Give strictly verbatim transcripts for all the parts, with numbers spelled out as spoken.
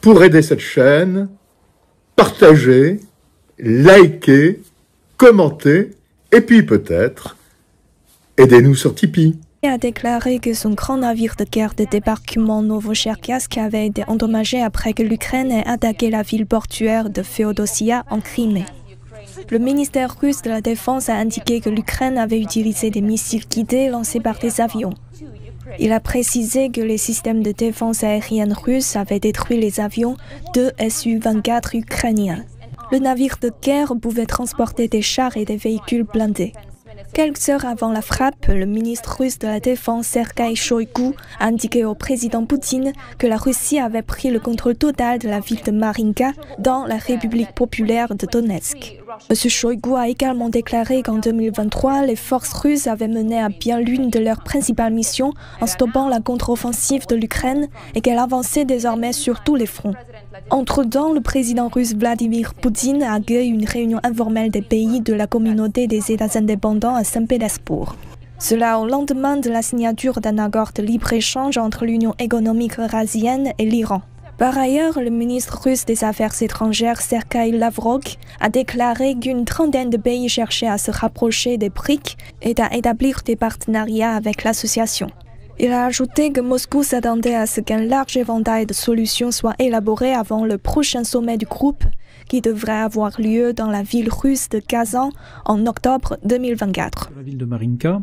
pour aider cette chaîne, partagez, likez, commentez, et puis peut-être, aidez-nous sur Tipeee. Il a déclaré que son grand navire de guerre de débarquement Novocherkassk avait été endommagé après que l'Ukraine ait attaqué la ville portuaire de Féodossia en Crimée. Le ministère russe de la Défense a indiqué que l'Ukraine avait utilisé des missiles guidés lancés par des avions. Il a précisé que les systèmes de défense aérienne russes avaient détruit les avions de S U vingt-quatre ukrainiens. Le navire de guerre pouvait transporter des chars et des véhicules blindés. Quelques heures avant la frappe, le ministre russe de la Défense Sergueï Shoïgu a indiqué au président Poutine que la Russie avait pris le contrôle total de la ville de Marinka dans la République populaire de Donetsk. M. Shoïgu a également déclaré qu'en deux mille vingt-trois, les forces russes avaient mené à bien l'une de leurs principales missions en stoppant la contre-offensive de l'Ukraine et qu'elle avançait désormais sur tous les fronts. Entre-temps, le président russe Vladimir Poutine a accueilli une réunion informelle des pays de la communauté des États indépendants à Saint-Pétersbourg. Cela au lendemain de la signature d'un accord de libre-échange entre l'Union économique eurasienne et l'Iran. Par ailleurs, le ministre russe des Affaires étrangères Sergueï Lavrov a déclaré qu'une trentaine de pays cherchaient à se rapprocher des B R I C et à établir des partenariats avec l'association. Il a ajouté que Moscou s'attendait à ce qu'un large éventail de solutions soit élaboré avant le prochain sommet du groupe, qui devrait avoir lieu dans la ville russe de Kazan en octobre deux mille vingt-quatre. La ville de Marinka,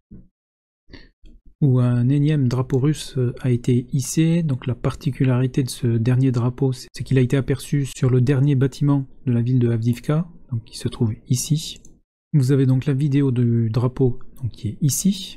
où un énième drapeau russe a été hissé. Donc la particularité de ce dernier drapeau, c'est qu'il a été aperçu sur le dernier bâtiment de la ville de Avdiivka, donc qui se trouve ici. Vous avez donc la vidéo du drapeau donc, qui est ici.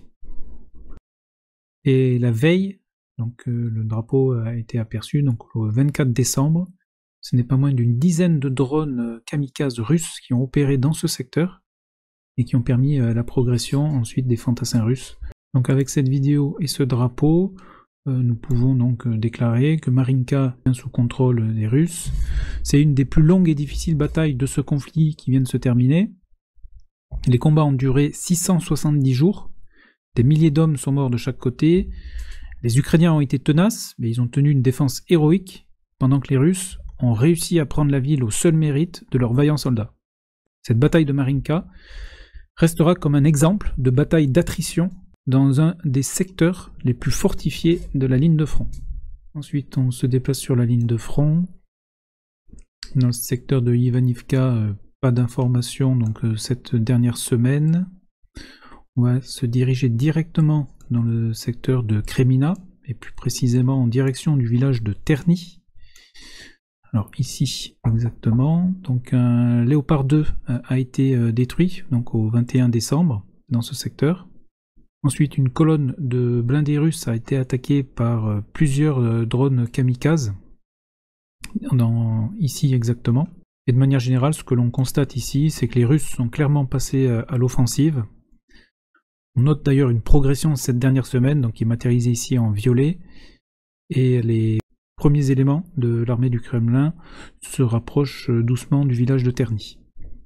Et la veille, donc euh, le drapeau a été aperçu donc le vingt-quatre décembre. Ce n'est pas moins d'une dizaine de drones kamikazes russes qui ont opéré dans ce secteur et qui ont permis euh, la progression ensuite des fantassins russes. Donc avec cette vidéo et ce drapeau, euh, nous pouvons donc euh, déclarer que Marinka est sous contrôle des Russes. C'est une des plus longues et difficiles batailles de ce conflit qui vient de se terminer. Les combats ont duré six cent soixante-dix jours. Des milliers d'hommes sont morts de chaque côté. Les Ukrainiens ont été tenaces, mais ils ont tenu une défense héroïque, pendant que les Russes ont réussi à prendre la ville au seul mérite de leurs vaillants soldats. Cette bataille de Marinka restera comme un exemple de bataille d'attrition dans un des secteurs les plus fortifiés de la ligne de front. Ensuite, on se déplace sur la ligne de front. Dans le secteur de Ivanivka, euh, pas d'informations donc euh, cette dernière semaine. On va se diriger directement dans le secteur de Kremina, et plus précisément en direction du village de Terny. Alors ici exactement, donc un Léopard deux a été détruit donc au vingt et un décembre dans ce secteur. Ensuite une colonne de blindés russes a été attaquée par plusieurs drones kamikazes, dans, ici exactement. Et de manière générale, ce que l'on constate ici, c'est que les Russes sont clairement passés à l'offensive. On note d'ailleurs une progression cette dernière semaine, donc qui est matérialisée ici en violet, et les premiers éléments de l'armée du Kremlin se rapprochent doucement du village de Terny.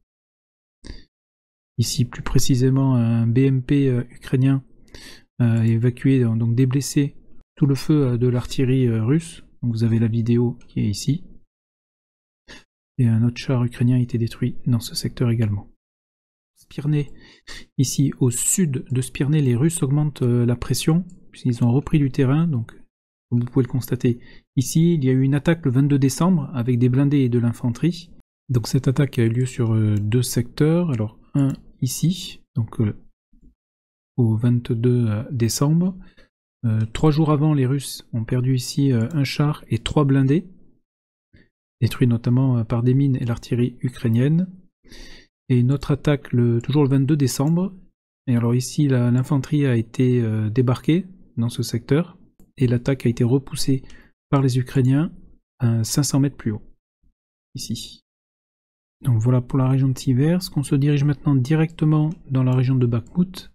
Ici plus précisément un B M P ukrainien a évacué, donc déblessé tout le feu de l'artillerie russe, donc vous avez la vidéo qui est ici, et un autre char ukrainien a été détruit dans ce secteur également. Spirné, ici au sud de Spirné, les Russes augmentent la pression puisqu'ils ont repris du terrain. Donc, comme vous pouvez le constater, ici il y a eu une attaque le vingt-deux décembre avec des blindés et de l'infanterie. Donc cette attaque a eu lieu sur euh, deux secteurs. Alors un ici, donc euh, au vingt-deux décembre. Euh, trois jours avant, les Russes ont perdu ici euh, un char et trois blindés, détruits notamment euh, par des mines et l'artillerie ukrainienne. Et une autre attaque le, toujours le vingt-deux décembre. Et alors ici l'infanterie a été euh, débarquée dans ce secteur. Et l'attaque a été repoussée par les Ukrainiens à cinq cents mètres plus haut. Ici. Donc voilà pour la région de Siversk. On se dirige maintenant directement dans la région de Bakhmut.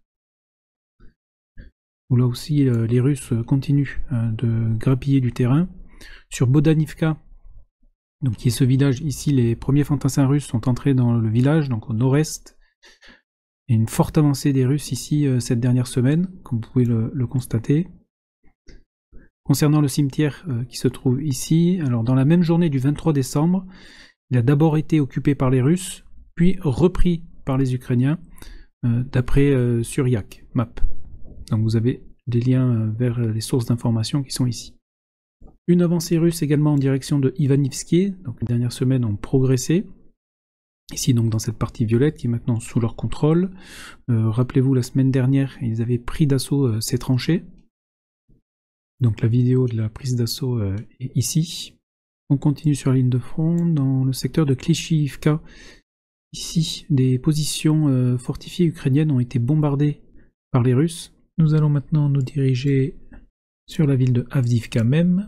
Où là aussi euh, les Russes continuent euh, de grappiller du terrain. Sur Bodanivka, donc qui est ce village ici, les premiers fantassins russes sont entrés dans le village, donc au nord-est. Et une forte avancée des Russes ici euh, cette dernière semaine, comme vous pouvez le, le constater. Concernant le cimetière euh, qui se trouve ici, alors dans la même journée du vingt-trois décembre, il a d'abord été occupé par les Russes, puis repris par les Ukrainiens, euh, d'après euh, Suryak Map. Donc vous avez des liens euh, vers les sources d'informations qui sont ici. Une avancée russe également en direction de Ivanivski, donc les dernières semaines ont progressé. Ici donc dans cette partie violette qui est maintenant sous leur contrôle. Euh, Rappelez-vous la semaine dernière, ils avaient pris d'assaut euh, ces tranchées. Donc la vidéo de la prise d'assaut euh, est ici. On continue sur la ligne de front dans le secteur de Klishivka. Ici, des positions euh, fortifiées ukrainiennes ont été bombardées par les Russes. Nous allons maintenant nous diriger sur la ville de Avdiivka même,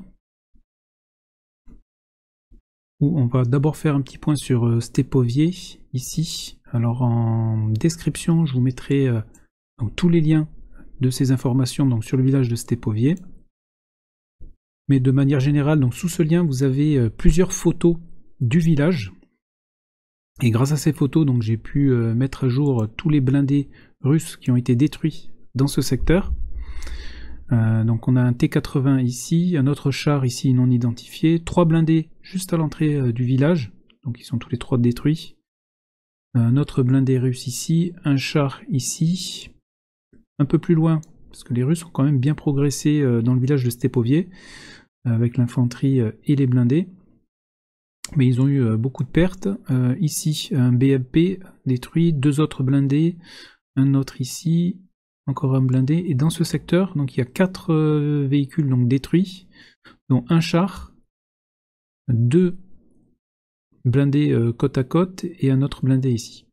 où on va d'abord faire un petit point sur euh, Stepovie, ici. Alors en description, je vous mettrai euh, donc, tous les liens de ces informations donc, sur le village de Stepovie. Mais de manière générale, donc, sous ce lien, vous avez euh, plusieurs photos du village. Et grâce à ces photos, donc j'ai pu euh, mettre à jour euh, tous les blindés russes qui ont été détruits dans ce secteur. Euh, donc on a un T quatre-vingts ici, un autre char ici non identifié, trois blindés juste à l'entrée euh, du village, donc ils sont tous les trois détruits. Un autre blindé russe ici, un char ici, un peu plus loin, parce que les Russes ont quand même bien progressé euh, dans le village de Stepovie, euh, avec l'infanterie euh, et les blindés. Mais ils ont eu euh, beaucoup de pertes. Euh, ici, un B M P détruit, deux autres blindés, un autre ici, encore un blindé, et dans ce secteur, donc il y a quatre euh, véhicules donc détruits, dont un char, deux blindés euh, côte à côte et un autre blindé ici.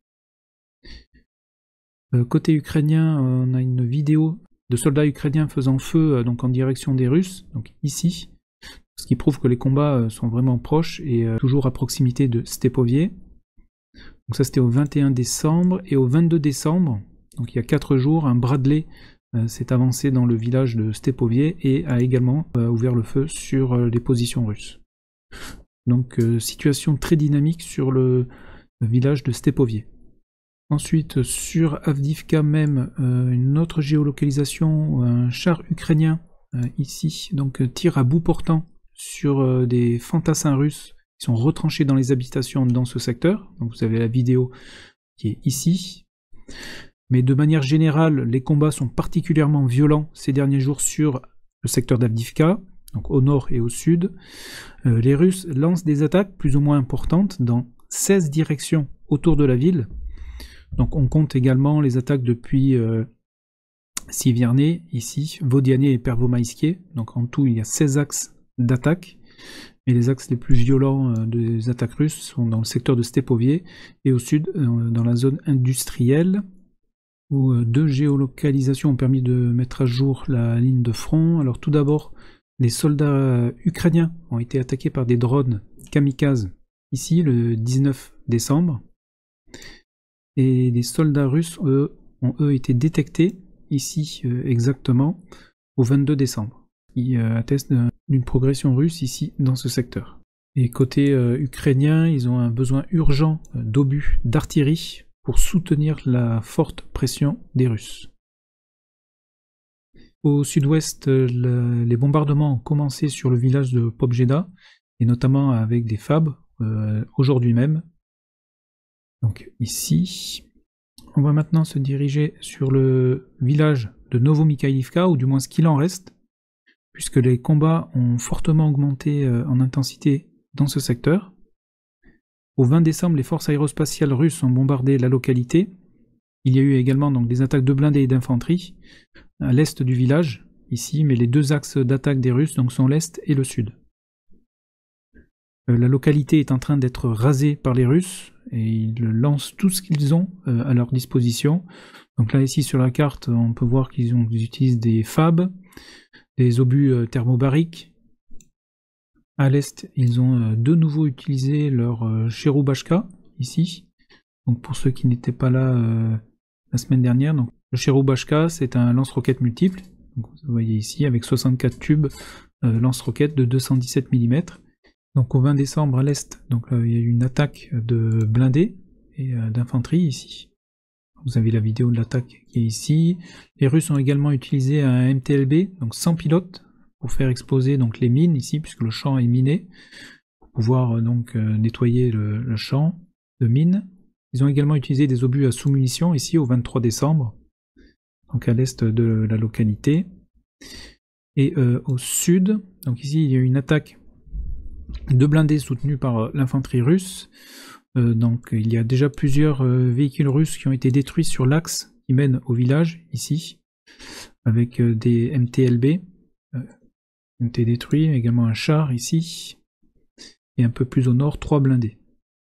Euh, côté ukrainien, euh, on a une vidéo de soldats ukrainiens faisant feu euh, donc en direction des Russes, donc ici, ce qui prouve que les combats euh, sont vraiment proches et euh, toujours à proximité de Stepovie. Donc ça c'était au vingt et un décembre, et au vingt-deux décembre, donc il y a quatre jours, un Bradley euh, s'est avancé dans le village de Stepovie et a également euh, ouvert le feu sur euh, les positions russes. Donc euh, situation très dynamique sur le, le village de Stepovie. Ensuite sur Avdiivka même, euh, une autre géolocalisation, un char ukrainien euh, ici, donc euh, tire à bout portant sur euh, des fantassins russes qui sont retranchés dans les habitations dans ce secteur. Donc vous avez la vidéo qui est ici. Mais de manière générale, les combats sont particulièrement violents ces derniers jours sur le secteur d'Avdiivka, donc au nord et au sud. Euh, les Russes lancent des attaques plus ou moins importantes dans seize directions autour de la ville. Donc on compte également les attaques depuis euh, Sievierny, ici, Vodiane et Pervomaïskie. Donc en tout, il y a seize axes d'attaque. Et les axes les plus violents euh, des attaques russes sont dans le secteur de Stepovie et au sud, euh, dans la zone industrielle, où euh, deux géolocalisations ont permis de mettre à jour la ligne de front. Alors tout d'abord, les soldats ukrainiens ont été attaqués par des drones kamikazes ici le dix-neuf décembre. Et les soldats russes, eux, ont eux été détectés ici euh, exactement au vingt-deux décembre. Ils euh, attestent d'une progression russe ici dans ce secteur. Et côté euh, ukrainien, ils ont un besoin urgent euh, d'obus d'artillerie pour soutenir la forte pression des Russes. Au sud-ouest, le, les bombardements ont commencé sur le village de Pobjeda, et notamment avec des F A B, euh, aujourd'hui même. Donc ici, on va maintenant se diriger sur le village de Novomikhaïlivka, ou du moins ce qu'il en reste, puisque les combats ont fortement augmenté euh, en intensité dans ce secteur. Au vingt décembre, les forces aérospatiales russes ont bombardé la localité. Il y a eu également donc, des attaques de blindés et d'infanterie à l'est du village, ici, mais les deux axes d'attaque des Russes donc, sont l'est et le sud. Euh, la localité est en train d'être rasée par les Russes, et ils lancent tout ce qu'ils ont euh, à leur disposition. Donc là, ici, sur la carte, on peut voir qu'ils ont, ils utilisent des F A B, des obus euh, thermobariques. À l'est, ils ont euh, de nouveau utilisé leur euh, Cherubashka, ici. Donc pour ceux qui n'étaient pas là euh, la semaine dernière, donc, le Cherubashka, c'est un lance-roquettes multiple. Donc, vous voyez ici, avec soixante-quatre tubes euh, lance-roquettes de deux cent dix-sept millimètres. Donc au vingt décembre, à l'est, donc là, il y a eu une attaque de blindés et euh, d'infanterie, ici. Vous avez la vidéo de l'attaque qui est ici. Les Russes ont également utilisé un M T L B, donc sans pilote, pour faire exploser donc les mines ici, puisque le champ est miné, pour pouvoir donc euh, nettoyer le, le champ de mines. Ils ont également utilisé des obus à sous-munitions ici au vingt-trois décembre, donc à l'est de la localité. Et euh, au sud, donc ici il y a eu une attaque de blindés soutenus par l'infanterie russe. Euh, donc il y a déjà plusieurs euh, véhicules russes qui ont été détruits sur l'axe qui mène au village, ici, avec euh, des M T L B euh, qui ont été détruits, également un char ici, et un peu plus au nord, trois blindés.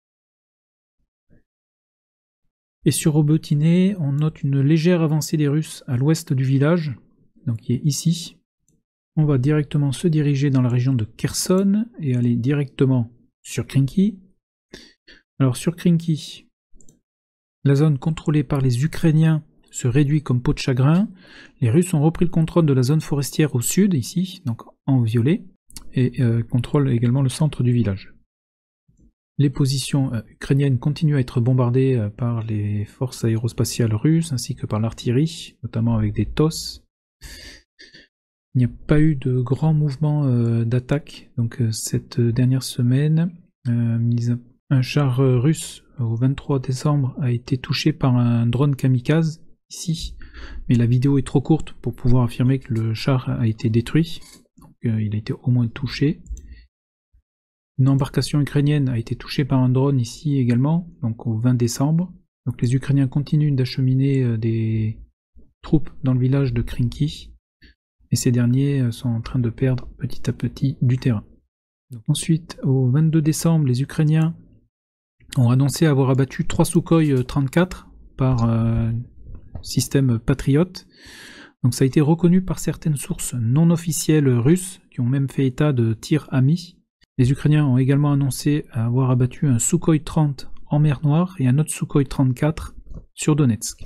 Et sur Robotiné, on note une légère avancée des Russes à l'ouest du village, donc qui est ici. On va directement se diriger dans la région de Kherson et aller directement sur Krinky. Alors sur Krinky, la zone contrôlée par les Ukrainiens se réduit comme peau de chagrin. Les Russes ont repris le contrôle de la zone forestière au sud, ici, donc en violet, et euh, contrôlent également le centre du village. Les positions euh, ukrainiennes continuent à être bombardées euh, par les forces aérospatiales russes ainsi que par l'artillerie, notamment avec des T O S. Il n'y a pas eu de grands mouvements euh, d'attaque donc euh, cette dernière semaine. Euh, un char euh, russe euh, au vingt-trois décembre a été touché par un drone kamikaze ici, mais la vidéo est trop courte pour pouvoir affirmer que le char a été détruit. Donc, euh, il a été au moins touché. Une embarcation ukrainienne a été touchée par un drone ici également, donc au vingt décembre. Donc les Ukrainiens continuent d'acheminer euh, des troupes dans le village de Krinky, et ces derniers euh, sont en train de perdre petit à petit du terrain. Donc, ensuite, au vingt-deux décembre, les Ukrainiens ont annoncé avoir abattu trois Sukhoi trente-quatre par euh, système Patriot. Donc ça a été reconnu par certaines sources non officielles russes, qui ont même fait état de tirs amis. Les Ukrainiens ont également annoncé avoir abattu un Sukhoi trente en mer Noire et un autre Sukhoi trente-quatre sur Donetsk.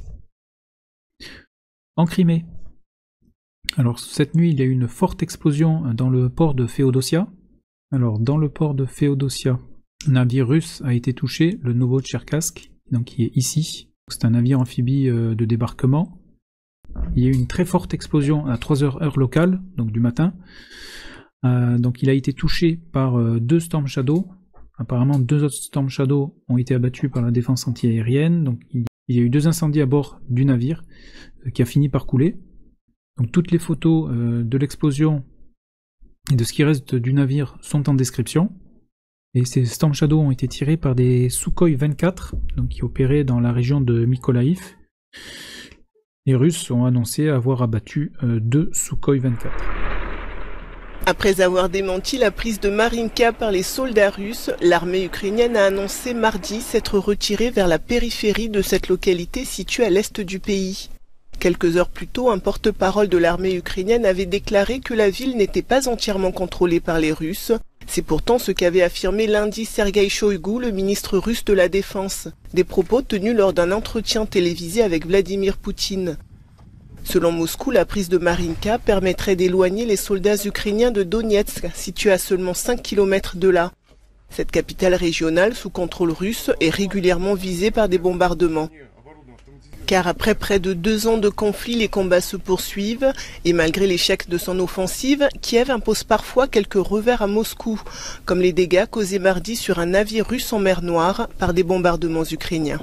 En Crimée, alors cette nuit il y a eu une forte explosion dans le port de Féodosia. Alors dans le port de Féodosia, un navire russe a été touché, le Novotcherkassk, donc qui est ici. C'est un navire amphibie de débarquement. Il y a eu une très forte explosion à trois heures heure locale, donc du matin. Euh, donc il a été touché par euh, deux Storm Shadow. Apparemment deux autres Storm Shadow ont été abattus par la défense antiaérienne. Donc il, il y a eu deux incendies à bord du navire euh, qui a fini par couler. Donc toutes les photos euh, de l'explosion et de ce qui reste du navire sont en description. Et ces Storm Shadow ont été tirés par des Sukhoi vingt-quatre, donc qui opéraient dans la région de Mykolaïv. Les Russes ont annoncé avoir abattu euh, deux Sukhoi vingt-quatre. Après avoir démenti la prise de Marinka par les soldats russes, l'armée ukrainienne a annoncé mardi s'être retirée vers la périphérie de cette localité située à l'est du pays. Quelques heures plus tôt, un porte-parole de l'armée ukrainienne avait déclaré que la ville n'était pas entièrement contrôlée par les Russes. C'est pourtant ce qu'avait affirmé lundi Sergueï Shoïgu, le ministre russe de la Défense. Des propos tenus lors d'un entretien télévisé avec Vladimir Poutine. Selon Moscou, la prise de Marinka permettrait d'éloigner les soldats ukrainiens de Donetsk, situé à seulement cinq kilomètres de là. Cette capitale régionale sous contrôle russe est régulièrement visée par des bombardements. Car après près de deux ans de conflit, les combats se poursuivent et malgré l'échec de son offensive, Kiev impose parfois quelques revers à Moscou, comme les dégâts causés mardi sur un navire russe en mer Noire par des bombardements ukrainiens.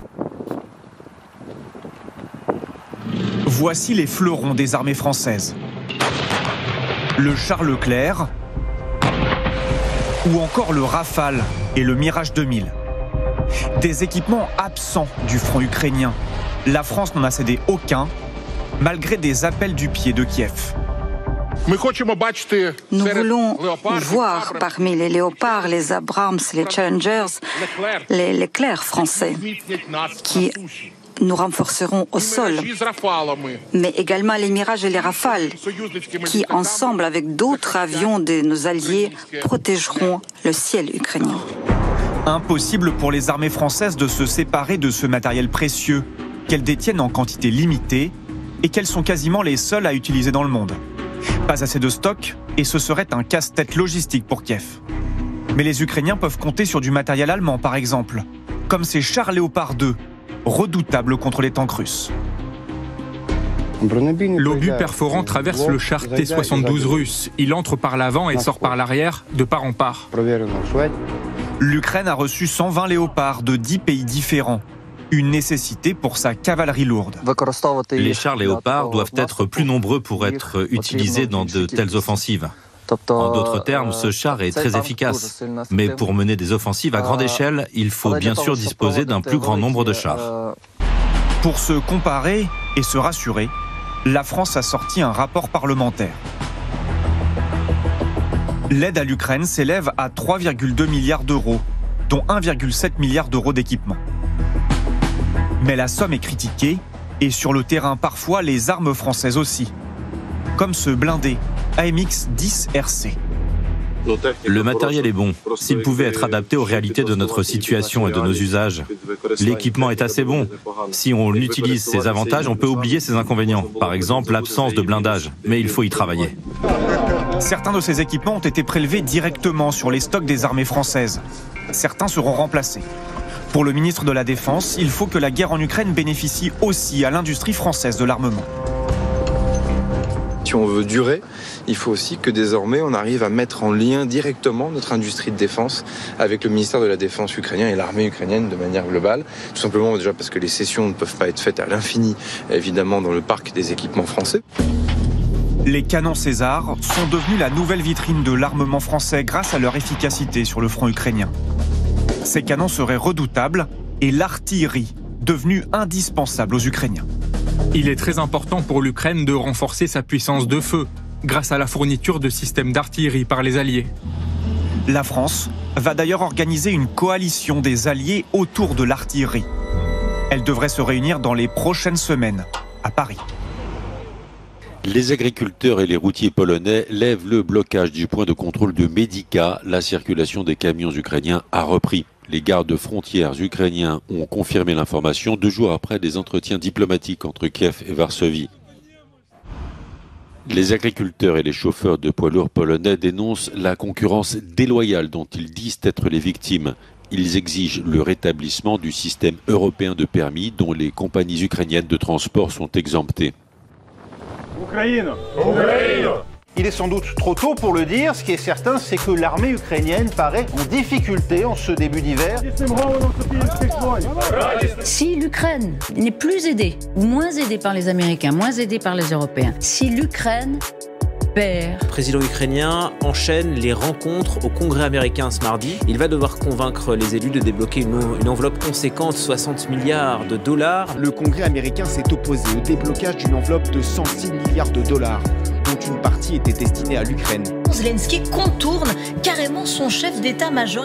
Voici les fleurons des armées françaises. Le Char Leclerc ou encore le Rafale et le Mirage deux mille. Des équipements absents du front ukrainien. La France n'en a cédé aucun, malgré des appels du pied de Kiev. Nous voulons voir parmi les Léopards, les Abrams, les Challengers, les Leclerc français, qui nous renforceront au sol, mais également les Mirages et les Rafales, qui, ensemble avec d'autres avions de nos alliés, protégeront le ciel ukrainien. Impossible pour les armées françaises de se séparer de ce matériel précieux, qu'elles détiennent en quantité limitée et qu'elles sont quasiment les seules à utiliser dans le monde. Pas assez de stock et ce serait un casse-tête logistique pour Kiev. Mais les Ukrainiens peuvent compter sur du matériel allemand par exemple, comme ces chars Léopard deux, redoutables contre les tanks russes. L'obus perforant traverse le char T soixante-douze russe. Il entre par l'avant et sort par l'arrière, de part en part. L'Ukraine a reçu cent vingt léopards de dix pays différents. Une nécessité pour sa cavalerie lourde. Les chars léopards doivent être plus nombreux pour être utilisés dans de telles offensives. En d'autres termes, ce char est très efficace. Mais pour mener des offensives à grande échelle, il faut bien sûr disposer d'un plus grand nombre de chars. Pour se comparer et se rassurer, la France a sorti un rapport parlementaire. L'aide à l'Ukraine s'élève à trois virgule deux milliards d'euros, dont un virgule sept milliard d'euros d'équipement. Mais la somme est critiquée, et sur le terrain parfois les armes françaises aussi, comme ce blindé A M X dix R C. Le matériel est bon, s'il pouvait être adapté aux réalités de notre situation et de nos usages. L'équipement est assez bon. Si on utilise ses avantages, on peut oublier ses inconvénients. Par exemple, l'absence de blindage, mais il faut y travailler. Certains de ces équipements ont été prélevés directement sur les stocks des armées françaises. Certains seront remplacés. Pour le ministre de la Défense, il faut que la guerre en Ukraine bénéficie aussi à l'industrie française de l'armement. Si on veut durer, il faut aussi que désormais on arrive à mettre en lien directement notre industrie de défense avec le ministère de la Défense ukrainien et l'armée ukrainienne de manière globale. Tout simplement déjà parce que les cessions ne peuvent pas être faites à l'infini, évidemment, dans le parc des équipements français. Les canons César sont devenus la nouvelle vitrine de l'armement français grâce à leur efficacité sur le front ukrainien. Ces canons seraient redoutables et l'artillerie devenue indispensable aux Ukrainiens. Il est très important pour l'Ukraine de renforcer sa puissance de feu grâce à la fourniture de systèmes d'artillerie par les Alliés. La France va d'ailleurs organiser une coalition des Alliés autour de l'artillerie. Elle devrait se réunir dans les prochaines semaines à Paris. Les agriculteurs et les routiers polonais lèvent le blocage du point de contrôle de Medica. La circulation des camions ukrainiens a repris. Les gardes frontières ukrainiens ont confirmé l'information deux jours après des entretiens diplomatiques entre Kiev et Varsovie. Les agriculteurs et les chauffeurs de poids lourds polonais dénoncent la concurrence déloyale dont ils disent être les victimes. Ils exigent le rétablissement du système européen de permis dont les compagnies ukrainiennes de transport sont exemptées. Ukraine. Ukraine. Il est sans doute trop tôt pour le dire. Ce qui est certain, c'est que l'armée ukrainienne paraît en difficulté en ce début d'hiver. Si l'Ukraine n'est plus aidée, ou moins aidée par les Américains, moins aidée par les Européens, si l'Ukraine perd... Le président ukrainien enchaîne les rencontres au Congrès américain ce mardi. Il va devoir convaincre les élus de débloquer une, une enveloppe conséquente, soixante milliards de dollars. Le Congrès américain s'est opposé au déblocage d'une enveloppe de cent six milliards de dollars. Dont une partie était destinée à l'Ukraine. Zelensky contourne carrément son chef d'état-major.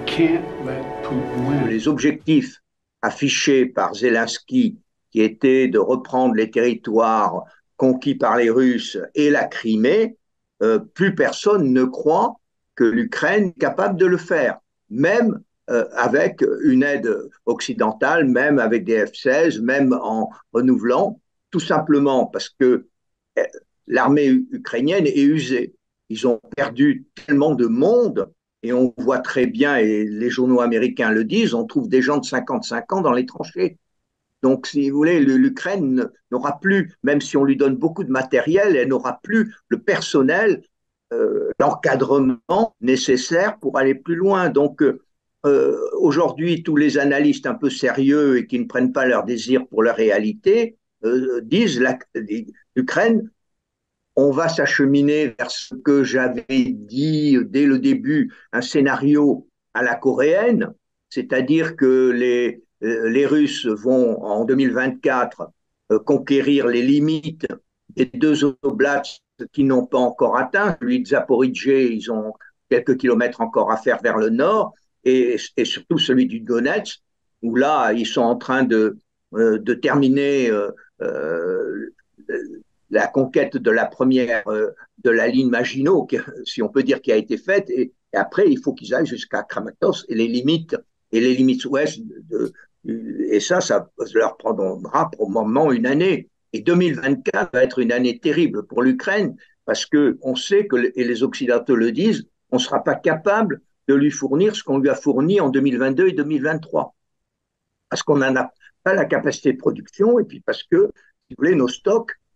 Les objectifs affichés par Zelensky, qui étaient de reprendre les territoires conquis par les Russes et la Crimée, euh, plus personne ne croit que l'Ukraine est capable de le faire, même euh, avec une aide occidentale, même avec des F seize, même en renouvelant, tout simplement parce que euh, l'armée ukrainienne est usée. Ils ont perdu tellement de monde, et on voit très bien, et les journaux américains le disent, on trouve des gens de cinquante-cinq ans dans les tranchées. Donc, si vous voulez, l'Ukraine n'aura plus, même si on lui donne beaucoup de matériel, elle n'aura plus le personnel, euh, l'encadrement nécessaire pour aller plus loin. Donc, euh, aujourd'hui, tous les analystes un peu sérieux et qui ne prennent pas leur désir pour leur réalité euh, disent l'Ukraine, on va s'acheminer vers ce que j'avais dit dès le début, un scénario à la coréenne, c'est-à-dire que les les Russes vont, en deux mille vingt-quatre, euh, conquérir les limites des deux oblasts qui n'ont pas encore atteint. Celui de Zaporijé, ils ont quelques kilomètres encore à faire vers le nord, et, et surtout celui du Donetsk, où là, ils sont en train de, euh, de terminer euh, euh, la conquête de la première, euh, de la ligne Maginot, qui, si on peut dire, qui a été faite, et, et après, il faut qu'ils aillent jusqu'à Kramatorsk et les limites, et les limites ouest de, et ça, ça leur prendra probablement une année. Et deux mille vingt-quatre va être une année terrible pour l'Ukraine parce qu'on sait, que, et les Occidentaux le disent, on ne sera pas capable de lui fournir ce qu'on lui a fourni en deux mille vingt-deux et deux mille vingt-trois. Parce qu'on n'en a pas la capacité de production et puis parce que, si vous voulez, nos stocks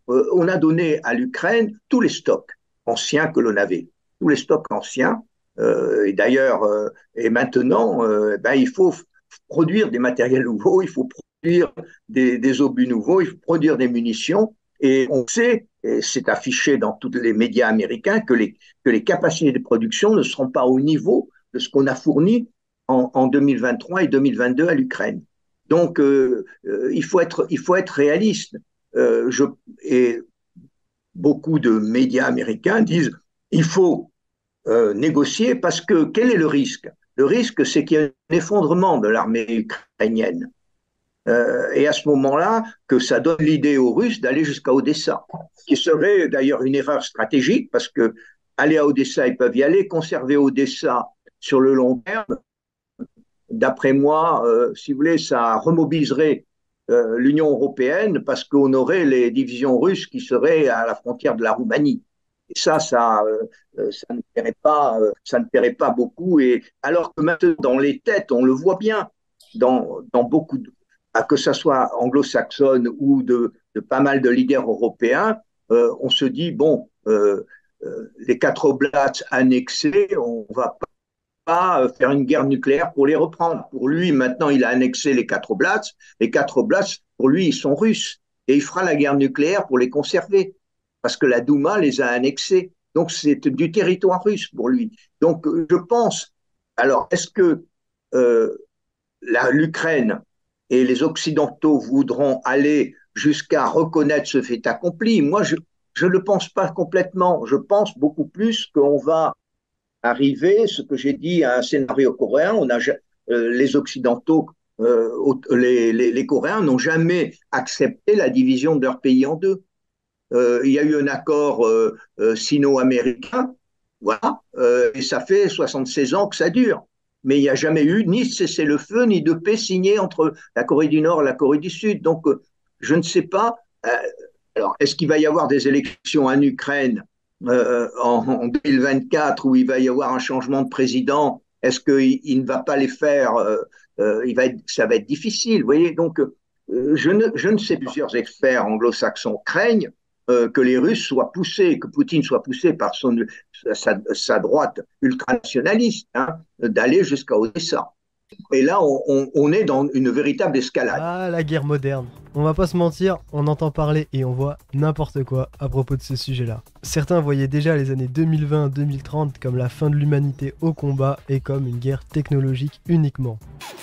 euh, on a donné à l'Ukraine tous les stocks anciens que l'on avait, tous les stocks anciens. Euh, et d'ailleurs, euh, et maintenant, euh, ben, il faut produire des matériels nouveaux, il faut produire des, des obus nouveaux, il faut produire des munitions. Et on sait, et c'est affiché dans tous les médias américains, que les, que les capacités de production ne seront pas au niveau de ce qu'on a fourni en, en deux mille vingt-trois et deux mille vingt-deux à l'Ukraine. Donc, euh, euh, il faut être, il faut être réaliste. Euh, je, et beaucoup de médias américains disent il faut euh, négocier parce que quel est le risque? Le risque, c'est qu'il y a un effondrement de l'armée ukrainienne. Euh, et à ce moment-là, que ça donne l'idée aux Russes d'aller jusqu'à Odessa, qui serait d'ailleurs une erreur stratégique parce que aller à Odessa, ils peuvent y aller, conserver Odessa sur le long terme. D'après moi, euh, si vous voulez, ça remobiliserait euh, l'Union européenne parce qu'on aurait les divisions russes qui seraient à la frontière de la Roumanie. Et ça, ça, euh, ça ne plairait pas, euh, ça ne plairait pas beaucoup. Et alors que maintenant, dans les têtes, on le voit bien, dans, dans beaucoup de, que ce soit anglo-saxonne ou de, de pas mal de leaders européens, euh, on se dit bon, euh, euh, les quatre Oblats annexés, on va pas pas faire une guerre nucléaire pour les reprendre. Pour lui, maintenant, il a annexé les quatre Oblats. Les quatre Oblats, pour lui, ils sont russes. Et il fera la guerre nucléaire pour les conserver. Parce que la Douma les a annexés. Donc, c'est du territoire russe pour lui. Donc, je pense... Alors, est-ce que euh, l'Ukraine et les Occidentaux voudront aller jusqu'à reconnaître ce fait accompli? Moi, je ne le pense pas complètement. Je pense beaucoup plus qu'on va arriver, ce que j'ai dit, à un scénario coréen. On a, euh, les Occidentaux, euh, les, les, les Coréens n'ont jamais accepté la division de leur pays en deux. Euh, il y a eu un accord euh, euh, sino-américain, voilà, euh, et ça fait soixante-seize ans que ça dure. Mais il n'y a jamais eu ni cessez-le-feu, ni de paix signé entre la Corée du Nord et la Corée du Sud. Donc, euh, je ne sais pas. Euh, alors, est-ce qu'il va y avoir des élections en Ukraine Euh, en, en deux mille vingt-quatre où il va y avoir un changement de président? Est-ce qu'il il ne va pas les faire? euh, euh, il va être, ça va être difficile, vous voyez. Donc, euh, je, ne, je ne sais pas. Plusieurs experts anglo-saxons craignent euh, que les Russes soient poussés, que Poutine soit poussé par son, sa, sa droite ultranationaliste, hein, d'aller jusqu'à Odessa. Et là, on, on, on est dans une véritable escalade. Ah, la guerre moderne. On va pas se mentir, on entend parler et on voit n'importe quoi à propos de ce sujet-là. Certains voyaient déjà les années deux mille vingt à deux mille trente comme la fin de l'humanité au combat et comme une guerre technologique uniquement.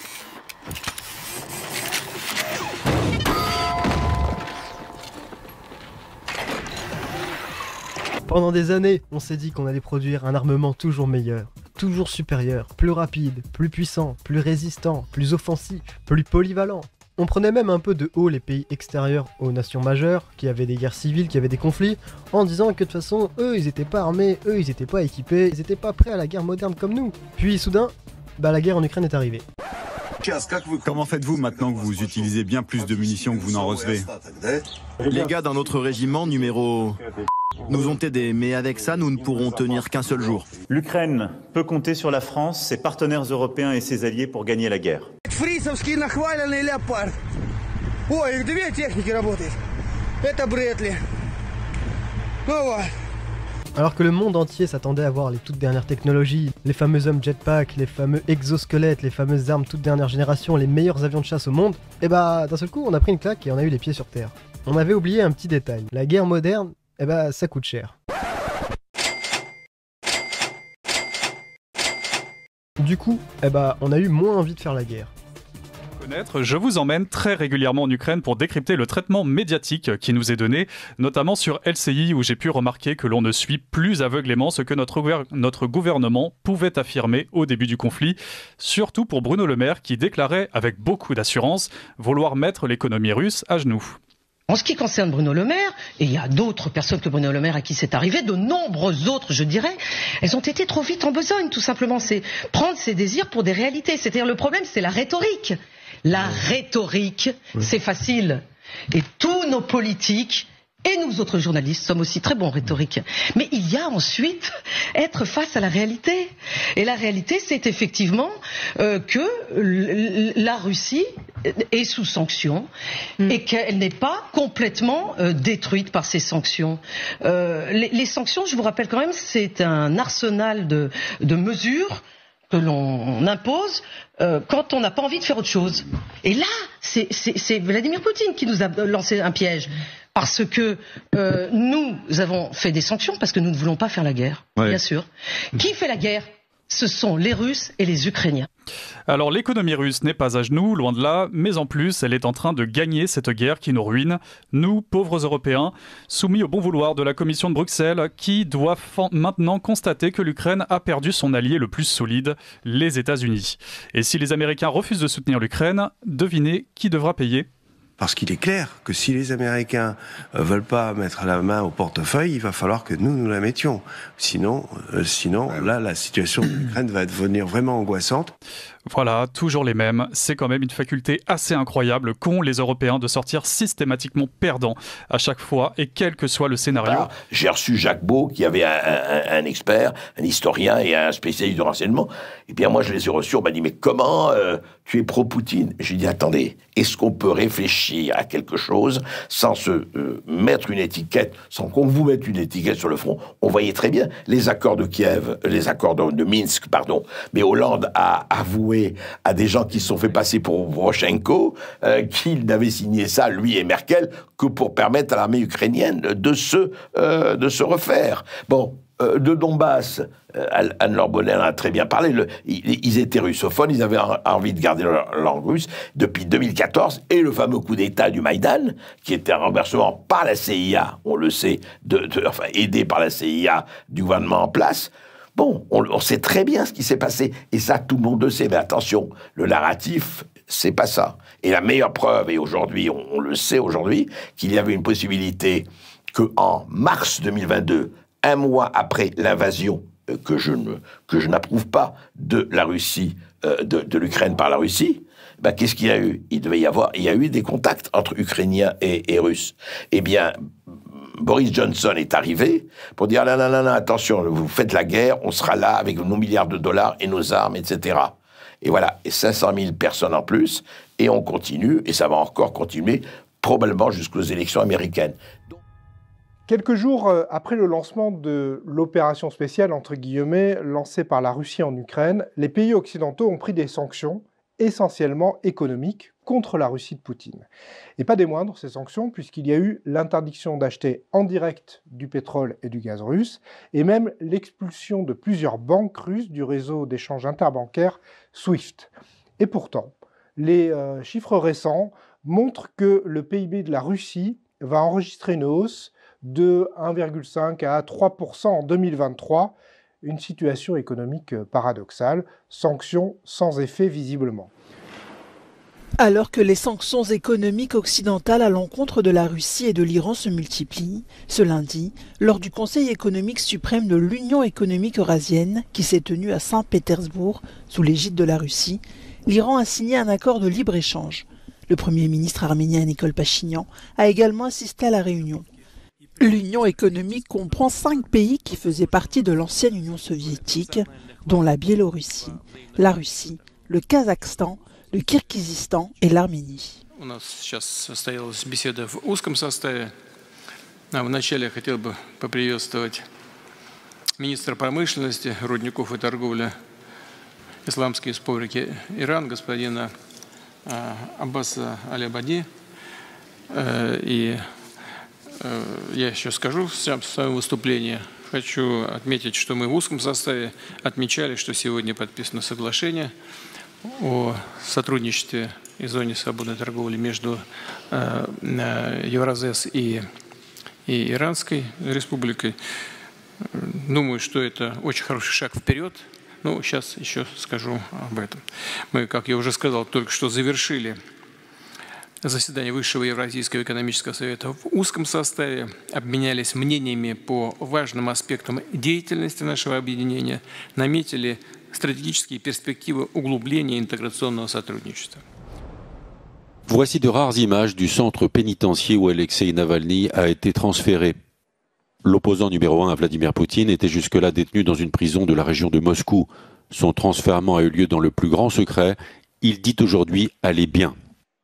Pendant des années, on s'est dit qu'on allait produire un armement toujours meilleur, toujours supérieur, plus rapide, plus puissant, plus résistant, plus offensif, plus polyvalent. On prenait même un peu de haut les pays extérieurs aux nations majeures, qui avaient des guerres civiles, qui avaient des conflits, en disant que de toute façon, eux, ils étaient pas armés, eux, ils étaient pas équipés, ils étaient pas prêts à la guerre moderne comme nous. Puis soudain, bah la guerre en Ukraine est arrivée. Comment faites-vous maintenant que vous utilisez bien plus de munitions que vous n'en recevez? Les gars d'un autre régiment, numéro... nous ont aidés, mais avec ça, nous ne pourrons tenir qu'un seul jour. L'Ukraine peut compter sur la France, ses partenaires européens et ses alliés pour gagner la guerre. Alors que le monde entier s'attendait à voir les toutes dernières technologies, les fameux hommes jetpack, les fameux exosquelettes, les fameuses armes toute dernière génération, les meilleurs avions de chasse au monde, et bah d'un seul coup on a pris une claque et on a eu les pieds sur terre. On avait oublié un petit détail, la guerre moderne, eh bah ça coûte cher. Du coup, eh bah on a eu moins envie de faire la guerre. Je vous emmène très régulièrement en Ukraine pour décrypter le traitement médiatique qui nous est donné, notamment sur L C I où j'ai pu remarquer que l'on ne suit plus aveuglément ce que notre, gouver- notre gouvernement pouvait affirmer au début du conflit, surtout pour Bruno Le Maire qui déclarait avec beaucoup d'assurance vouloir mettre l'économie russe à genoux. En ce qui concerne Bruno Le Maire, et il y a d'autres personnes que Bruno Le Maire à qui c'est arrivé, de nombreuses autres, je dirais, elles ont été trop vite en besogne, tout simplement. C'est prendre ses désirs pour des réalités. C'est-à-dire le problème, c'est la rhétorique. La rhétorique, c'est facile. Et tous nos politiques, et nous autres journalistes, sommes aussi très bons en rhétorique. Mais il y a ensuite être face à la réalité. Et la réalité, c'est effectivement euh, que la Russie est sous sanctions mmh. et qu'elle n'est pas complètement euh, détruite par ces sanctions. Euh, les, les sanctions, je vous rappelle quand même, c'est un arsenal de, de mesures que l'on impose euh, quand on n'a pas envie de faire autre chose. Et là, c'est, c'est, c'est Vladimir Poutine qui nous a lancé un piège. Parce que euh, nous avons fait des sanctions parce que nous ne voulons pas faire la guerre, ouais. bien sûr. Qui fait la guerre ? Ce sont les Russes et les Ukrainiens. Alors l'économie russe n'est pas à genoux, loin de là, mais en plus elle est en train de gagner cette guerre qui nous ruine, nous, pauvres Européens, soumis au bon vouloir de la Commission de Bruxelles, qui doit maintenant constater que l'Ukraine a perdu son allié le plus solide, les États-Unis. Et si les Américains refusent de soutenir l'Ukraine, devinez qui devra payer ? Parce qu'il est clair que si les Américains ne veulent pas mettre la main au portefeuille, il va falloir que nous, nous la mettions. Sinon, euh, sinon là, la situation de l'Ukraine va devenir vraiment angoissante. Voilà, toujours les mêmes. C'est quand même une faculté assez incroyable qu'ont les Européens de sortir systématiquement perdants à chaque fois et quel que soit le scénario. Ah, j'ai reçu Jacques Beau, qui avait un, un, un expert, un historien et un spécialiste de renseignement. Et bien moi, je les ai reçus, on m'a dit, mais comment euh, tu es pro-Poutine ? J'ai dit, attendez, est-ce qu'on peut réfléchir à quelque chose sans se euh, mettre une étiquette, sans qu'on vous mette une étiquette sur le front ? On voyait très bien les accords de Kiev, les accords de, de Minsk, pardon, mais Hollande a avoué à des gens qui se sont fait passer pour Poroshenko euh, qu'il n'avait signé ça, lui et Merkel, que pour permettre à l'armée ukrainienne de se, euh, de se refaire. Bon, euh, de Donbass, euh, Anne-Laure Bonnet en a très bien parlé, le, ils, ils étaient russophones, ils avaient envie de garder leur langue russe depuis deux mille quatorze, et le fameux coup d'État du Maïdan, qui était un renversement par la C I A, on le sait, de, de, enfin aidé par la C I A du gouvernement en place. Bon, on, on sait très bien ce qui s'est passé, et ça, tout le monde le sait, mais attention, le narratif, c'est pas ça. Et la meilleure preuve, et aujourd'hui, on, on le sait aujourd'hui, qu'il y avait une possibilité qu'en mars deux mille vingt-deux, un mois après l'invasion, euh, que je ne, que je n'approuve pas, de la Russie, euh, de, de l'Ukraine par la Russie, ben, qu'est-ce qu'il y a eu ? Il devait y avoir, il y a eu des contacts entre Ukrainiens et, et Russes. Eh bien, Boris Johnson est arrivé pour dire « Non, non, non, non, attention, vous faites la guerre, on sera là avec nos milliards de dollars et nos armes, et cetera » Et voilà, et cinq cent mille personnes en plus, et on continue, et ça va encore continuer, probablement jusqu'aux élections américaines. Quelques jours après le lancement de l'opération spéciale, entre guillemets, lancée par la Russie en Ukraine, les pays occidentaux ont pris des sanctions, essentiellement économiques, contre la Russie de Poutine. Et pas des moindres, ces sanctions, puisqu'il y a eu l'interdiction d'acheter en direct du pétrole et du gaz russe, et même l'expulsion de plusieurs banques russes du réseau d'échange interbancaire SWIFT. Et pourtant, les euh, chiffres récents montrent que le P I B de la Russie va enregistrer une hausse de un virgule cinq à trois pour cent en deux mille vingt-trois, une situation économique paradoxale, sanctions sans effet visiblement. Alors que les sanctions économiques occidentales à l'encontre de la Russie et de l'Iran se multiplient, ce lundi, lors du Conseil économique suprême de l'Union économique eurasienne, qui s'est tenu à Saint-Pétersbourg, sous l'égide de la Russie, l'Iran a signé un accord de libre-échange. Le Premier ministre arménien Nikol Pachinian a également assisté à la réunion. L'Union économique comprend cinq pays qui faisaient partie de l'ancienne Union soviétique, dont la Biélorussie, la Russie, le Kazakhstan, le Kirghizistan et l'Arménie. У нас сейчас состоялась беседа в узком составе. Вначале я хотел бы поприветствовать министра промышленности, рудников и торговли Исламской Республики Иран, господина Аббаса Аль-Абади. И я еще скажу в своем выступлении. Хочу отметить, что мы в узком составе отмечали, что сегодня подписано соглашение о сотрудничестве и зоне свободной торговли между э, Евразес и, и Иранской республикой. Думаю, что это очень хороший шаг вперед. Ну, сейчас еще скажу об этом. Мы, как я уже сказал, только что завершили заседание Высшего Евразийского экономического совета в узком составе, обменялись мнениями по важным аспектам деятельности нашего объединения, наметили стратегические перспективы углубления интеграционного сотрудничества. Voici de rares images du centre pénitentiaire où Alexei Navalny a été transféré. L'opposant numéro un à Vladimir Poutine était jusque-là détenu dans une prison de la région de Moscou. Son transfèrement a eu lieu dans le plus grand secret. Il dit aujourd'hui aller bien.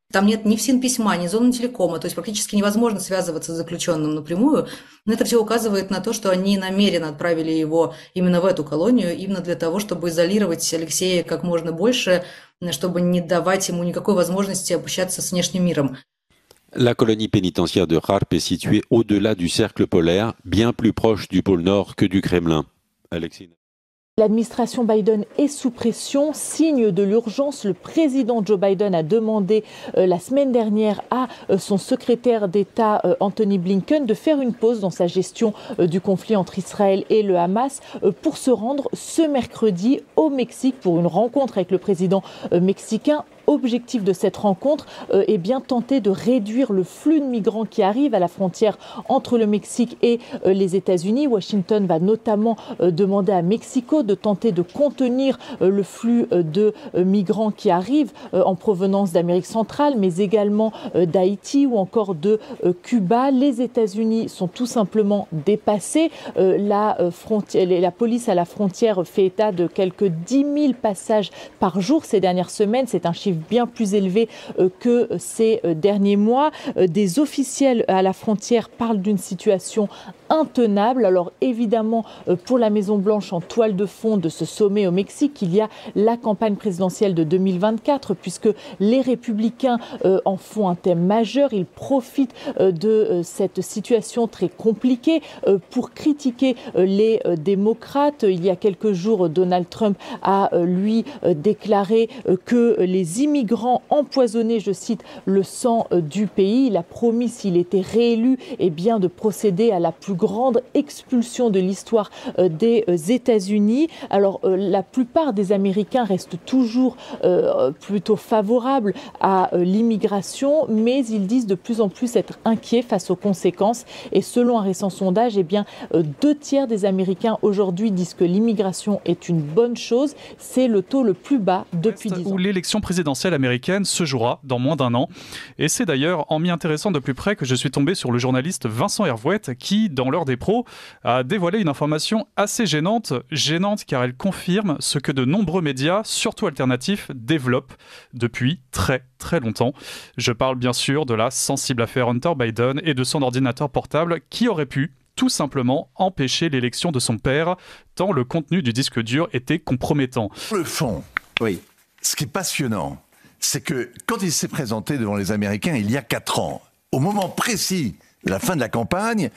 Там нет ни ФСИН письма, ни зоны телекома, то есть практически невозможно связываться с заключенным напрямую. Но это все указывает на то, что они намеренно отправили его именно в эту колонию, именно для того, чтобы изолировать Алексея как можно больше, чтобы не давать ему никакой возможности общаться с внешним миром. La colonie pénitentiaire de Harp est située au-delà du cercle polaire, bien plus proche du pôle Nord que du Kremlin. Alexis. L'administration Biden est sous pression, signe de l'urgence. Le président Joe Biden a demandé euh, la semaine dernière à euh, son secrétaire d'État euh, Anthony Blinken de faire une pause dans sa gestion euh, du conflit entre Israël et le Hamas euh, pour se rendre ce mercredi au Mexique pour une rencontre avec le président euh, mexicain. Objectif de cette rencontre euh, est bien tenter de réduire le flux de migrants qui arrivent à la frontière entre le Mexique et euh, les États-Unis. Washington va notamment euh, demander à Mexico de tenter de contenir euh, le flux euh, de euh, migrants qui arrivent euh, en provenance d'Amérique centrale, mais également euh, d'Haïti ou encore de euh, Cuba. Les États-Unis sont tout simplement dépassés. Euh, la, euh, frontière, la police à la frontière fait état de quelques dix mille passages par jour ces dernières semaines. C'est un chiffre bien plus élevé euh, que ces euh, derniers mois. Euh, des officiels à la frontière parlent d'une situation intenable. Alors évidemment, euh, pour la Maison-Blanche, en toile de fond de ce sommet au Mexique, il y a la campagne présidentielle de deux mille vingt-quatre, puisque les républicains euh, en font un thème majeur. Ils profitent euh, de euh, cette situation très compliquée euh, pour critiquer euh, les euh, démocrates. Il y a quelques jours, Donald Trump a euh, lui euh, déclaré euh, que les immigrants empoisonnaient, je cite, le sang euh, du pays. Il a promis, s'il était réélu, eh bien, de procéder à la plus grande expulsion de l'histoire euh, des euh, États-Unis. Alors, euh, la plupart des Américains restent toujours euh, plutôt favorables à euh, l'immigration, mais ils disent de plus en plus être inquiets face aux conséquences. Et selon un récent sondage, eh bien, euh, deux tiers des Américains aujourd'hui disent que l'immigration est une bonne chose. C'est le taux le plus bas depuis dix ans. Où l'élection présidentielle américaine se jouera dans moins d'un an. Et c'est d'ailleurs en m'y intéressant de plus près que je suis tombé sur le journaliste Vincent Hervouette qui, dans l'heure des pros, a dévoilé une information assez gênante. Gênante car elle confirme ce que de nombreux médias, surtout alternatifs, développent depuis très très longtemps. Je parle bien sûr de la sensible affaire Hunter Biden et de son ordinateur portable qui aurait pu tout simplement empêcher l'élection de son père, tant le contenu du disque dur était compromettant. Le fond, oui. Ce qui est passionnant, c'est que quand il s'est présenté devant les Américains il y a quatre ans, au moment précis de la fin de la campagne,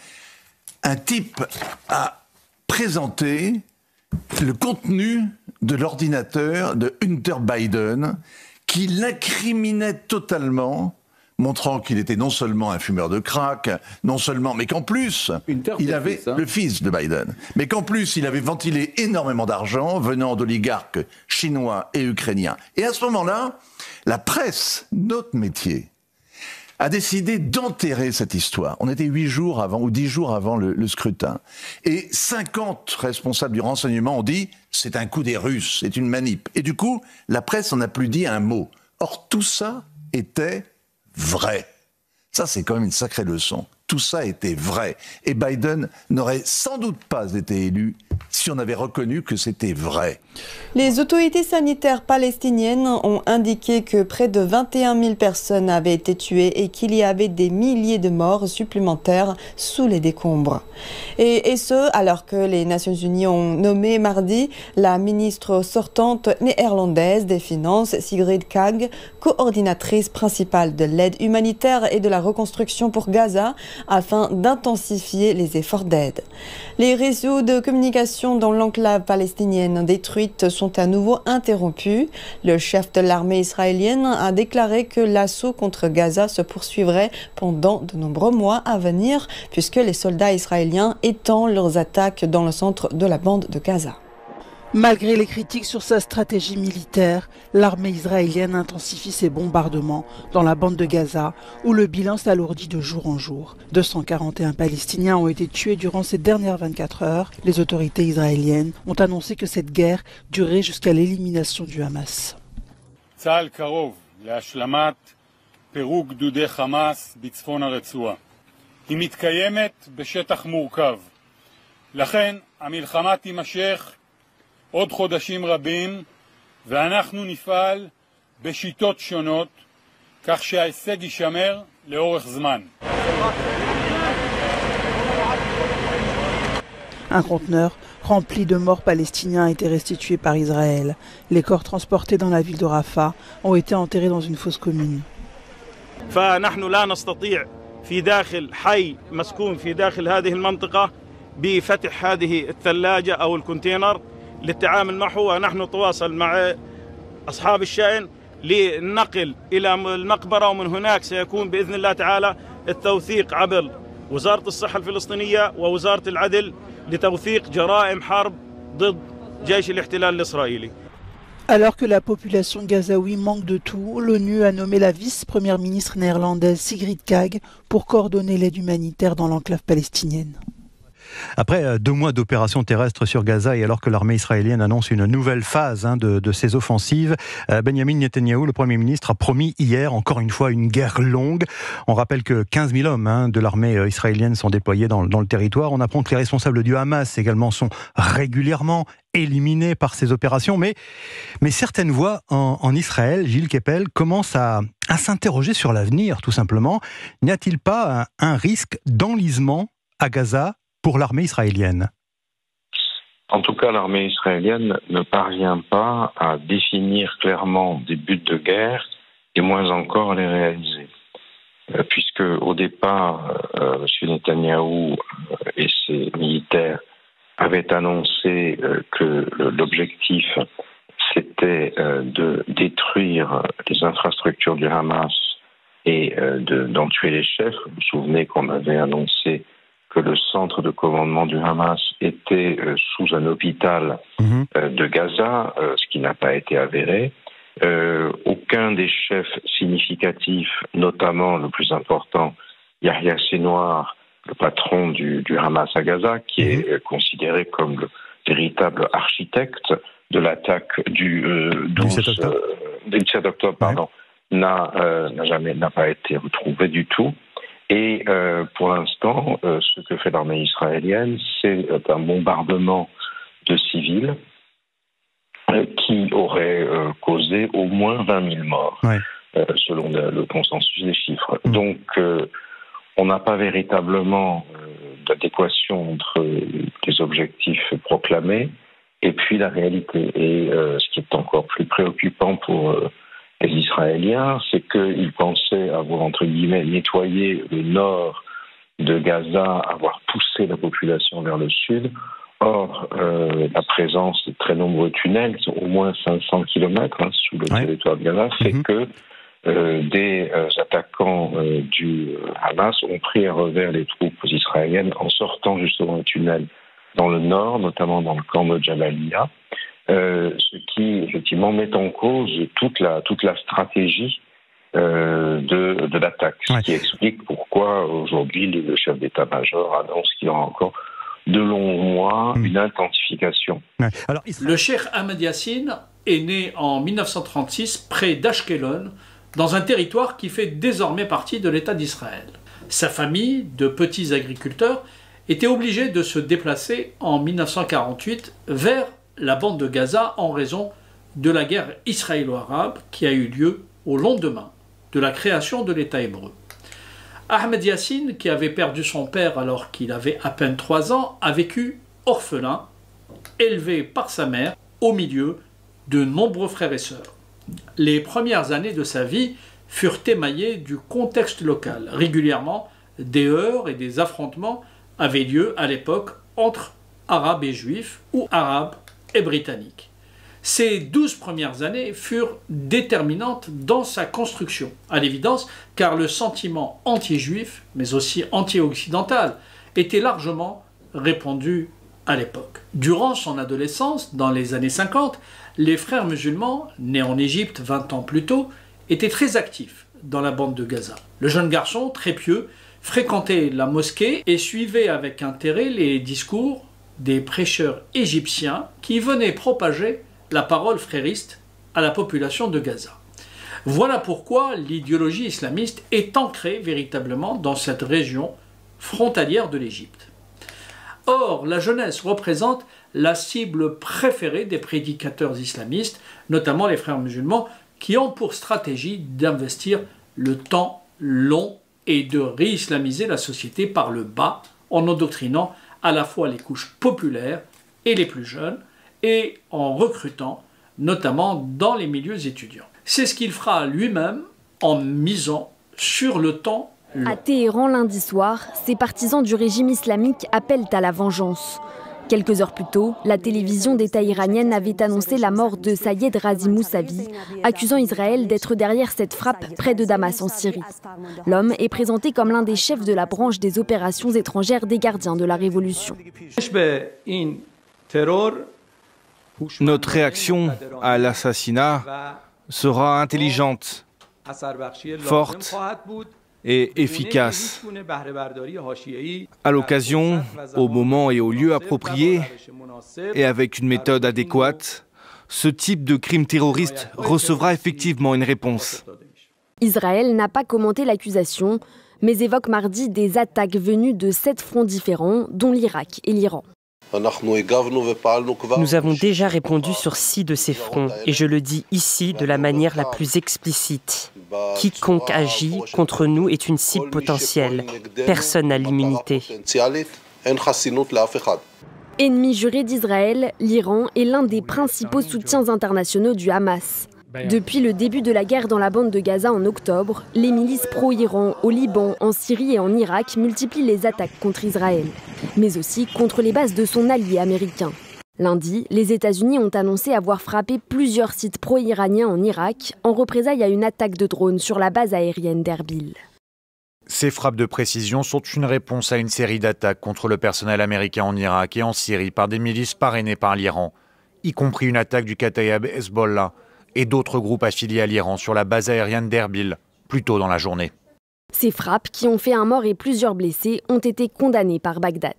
un type a présenté le contenu de l'ordinateur de Hunter Biden qui l'incriminait totalement, montrant qu'il était non seulement un fumeur de crack, non seulement, mais qu'en plus, il avait fils, hein. le fils de Biden, mais qu'en plus, il avait ventilé énormément d'argent venant d'oligarques chinois et ukrainiens. Et à ce moment-là, la presse, notre métier, a décidé d'enterrer cette histoire. On était huit jours avant, ou dix jours avant le, le scrutin. Et cinquante responsables du renseignement ont dit « c'est un coup des Russes, c'est une manip ». Et du coup, la presse n'en a plus dit un mot. Or, tout ça était vrai. Ça, c'est quand même une sacrée leçon. Tout ça était vrai. Et Biden n'aurait sans doute pas été élu si on avait reconnu que c'était vrai. Les autorités sanitaires palestiniennes ont indiqué que près de vingt et un mille personnes avaient été tuées et qu'il y avait des milliers de morts supplémentaires sous les décombres. Et, et ce, alors que les Nations Unies ont nommé mardi la ministre sortante néerlandaise des Finances, Sigrid Kaag, coordinatrice principale de l'aide humanitaire et de la reconstruction pour Gaza, afin d'intensifier les efforts d'aide. Les réseaux de communication dans l'enclave palestinienne détruite sont à nouveau interrompus. Le chef de l'armée israélienne a déclaré que l'assaut contre Gaza se poursuivrait pendant de nombreux mois à venir, puisque les soldats israéliens étendent leurs attaques dans le centre de la bande de Gaza. Malgré les critiques sur sa stratégie militaire, l'armée israélienne intensifie ses bombardements dans la bande de Gaza, où le bilan s'alourdit de jour en jour. deux cent quarante et un Palestiniens ont été tués durant ces dernières vingt-quatre heures. Les autorités israéliennes ont annoncé que cette guerre durerait jusqu'à l'élimination du Hamas. צה"ל קרוב להשלמת פירוק גדודי חמאס בצפון הרצועה. היא מתקיימת בשטח מורכב. לכן המלחמה תימשך עוד חודשים רבים, ואנחנו נפעל בשיטות שונות כך שההישג יישמר לאורך זמן. Un conteneur rempli de morts palestiniens a été restitué par Israël. Les corps transportés dans la ville de Rafah ont été enterrés dans une fosse commune. فنحن لا نستطيع في داخل حي مسكون في داخل هذه المنطقة بفتح هذه الثلاجة أو الكونتينر للتعامل معه، ونحن نتواصل مع أصحاب الشأن للنقل إلى المقبرة، ومن هناك سيكون بإذن الله تعالى التوثيق عبر وزارة الصحة الفلسطينية ووزارة العدل لتوثيق جرائم حرب ضد جيش الاحتلال الإسرائيلي. Alors que la population gazaoui manque de tout, l'ONU a nommé la vice-première ministre néerlandaise Sigrid Kaag pour coordonner l'aide humanitaire dans l'enclave palestinienne. Après deux mois d'opérations terrestres sur Gaza et alors que l'armée israélienne annonce une nouvelle phase hein, de, de ses offensives, Benjamin Netanyahou, le Premier ministre, a promis hier encore une fois une guerre longue. On rappelle que quinze mille hommes hein, de l'armée israélienne sont déployés dans, dans le territoire. On apprend que les responsables du Hamas également sont régulièrement éliminés par ces opérations. Mais, mais certaines voix en, en Israël, Gilles Kepel, commencent à, à s'interroger sur l'avenir, tout simplement. N'y a-t-il pas un, un risque d'enlisement à Gaza pour l'armée israélienne? En tout cas, l'armée israélienne ne parvient pas à définir clairement des buts de guerre et moins encore à les réaliser. Euh, puisque au départ, euh, M. Netanyahou et ses militaires avaient annoncé euh, que l'objectif c'était euh, de détruire les infrastructures du Hamas et euh, de, d'en tuer les chefs. Vous vous souvenez qu'on avait annoncé que le centre de commandement du Hamas était euh, sous un hôpital mmh. euh, de Gaza, euh, ce qui n'a pas été avéré. Euh, aucun des chefs significatifs, notamment le plus important, Yahya Sinwar, le patron du, du Hamas à Gaza, qui mmh. est euh, considéré comme le véritable architecte de l'attaque du euh, douze octobre, pardon, mmh. n'a, euh, n'a jamais n'a pas été retrouvé du tout. Et euh, pour l'instant, euh, ce que fait l'armée israélienne, c'est un bombardement de civils euh, qui aurait euh, causé au moins vingt mille morts, ouais. euh, selon le, le consensus des chiffres. Mmh. Donc, euh, on n'a pas véritablement euh, d'adéquation entre les objectifs proclamés et puis la réalité. Et euh, ce qui est encore plus préoccupant pour euh, les Israéliens, c'est qu'ils pensaient avoir, entre guillemets, nettoyé le nord de Gaza, avoir poussé la population vers le sud. Or, euh, la présence de très nombreux tunnels, au moins cinq cents kilomètres hein, sous le ouais. territoire de Gaza, fait mmh. que euh, des euh, attaquants euh, du Hamas ont pris à revers les troupes israéliennes en sortant justement un tunnel dans le nord, notamment dans le camp de Jabalia. Euh, ce qui effectivement met en cause toute la toute la stratégie euh, de de l'attaque, ce ouais. qui explique pourquoi aujourd'hui le chef d'état-major annonce qu'il y aura encore de longs mois mmh. une intensification. Ouais. Alors, le cheikh Ahmed Yassine est né en mille neuf cent trente-six près d'Ashkelon, dans un territoire qui fait désormais partie de l'État d'Israël. Sa famille de petits agriculteurs était obligée de se déplacer en mille neuf cent quarante-huit vers la bande de Gaza en raison de la guerre israélo-arabe qui a eu lieu au lendemain de la création de l'État hébreu. Ahmed Yassine, qui avait perdu son père alors qu'il avait à peine trois ans, a vécu orphelin, élevé par sa mère au milieu de nombreux frères et sœurs. Les premières années de sa vie furent émaillées du contexte local. Régulièrement, des heurts et des affrontements avaient lieu à l'époque entre arabes et juifs ou arabes et britanniques. Ces douze premières années furent déterminantes dans sa construction, à l'évidence, car le sentiment anti-juif, mais aussi anti-occidental, était largement répandu à l'époque. Durant son adolescence, dans les années cinquante, les frères musulmans, nés en Égypte vingt ans plus tôt, étaient très actifs dans la bande de Gaza. Le jeune garçon, très pieux, fréquentait la mosquée et suivait avec intérêt les discours des prêcheurs égyptiens qui venaient propager la parole frériste à la population de Gaza. Voilà pourquoi l'idéologie islamiste est ancrée véritablement dans cette région frontalière de l'Égypte. Or, la jeunesse représente la cible préférée des prédicateurs islamistes, notamment les frères musulmans, qui ont pour stratégie d'investir le temps long et de réislamiser la société par le bas en endoctrinant à la fois les couches populaires et les plus jeunes et en recrutant notamment dans les milieux étudiants. C'est ce qu'il fera lui-même en misant sur le temps long. À Téhéran lundi soir, ces partisans du régime islamique appellent à la vengeance. Quelques heures plus tôt, la télévision d'État iranienne avait annoncé la mort de Sayed Razi Mousavi, accusant Israël d'être derrière cette frappe près de Damas en Syrie. L'homme est présenté comme l'un des chefs de la branche des opérations étrangères des gardiens de la Révolution. Notre réaction à l'assassinat sera intelligente, forte et efficace. À l'occasion, au moment et au lieu appropriés, et avec une méthode adéquate, ce type de crime terroriste recevra effectivement une réponse. Israël n'a pas commenté l'accusation, mais évoque mardi des attaques venues de sept fronts différents, dont l'Irak et l'Iran. Nous avons déjà répondu sur six de ces fronts, et je le dis ici de la manière la plus explicite. Quiconque agit contre nous est une cible potentielle. Personne n'a l'immunité. Ennemi juré d'Israël, l'Iran est l'un des principaux soutiens internationaux du Hamas. Depuis le début de la guerre dans la bande de Gaza en octobre, les milices pro-Iran au Liban, en Syrie et en Irak multiplient les attaques contre Israël, mais aussi contre les bases de son allié américain. Lundi, les États-Unis ont annoncé avoir frappé plusieurs sites pro-iraniens en Irak en représailles à une attaque de drone sur la base aérienne d'Erbil. Ces frappes de précision sont une réponse à une série d'attaques contre le personnel américain en Irak et en Syrie par des milices parrainées par l'Iran, y compris une attaque du Kataïb Hezbollah et d'autres groupes affiliés à l'Iran sur la base aérienne d'Erbil, plus tôt dans la journée. Ces frappes, qui ont fait un mort et plusieurs blessés, ont été condamnées par Bagdad.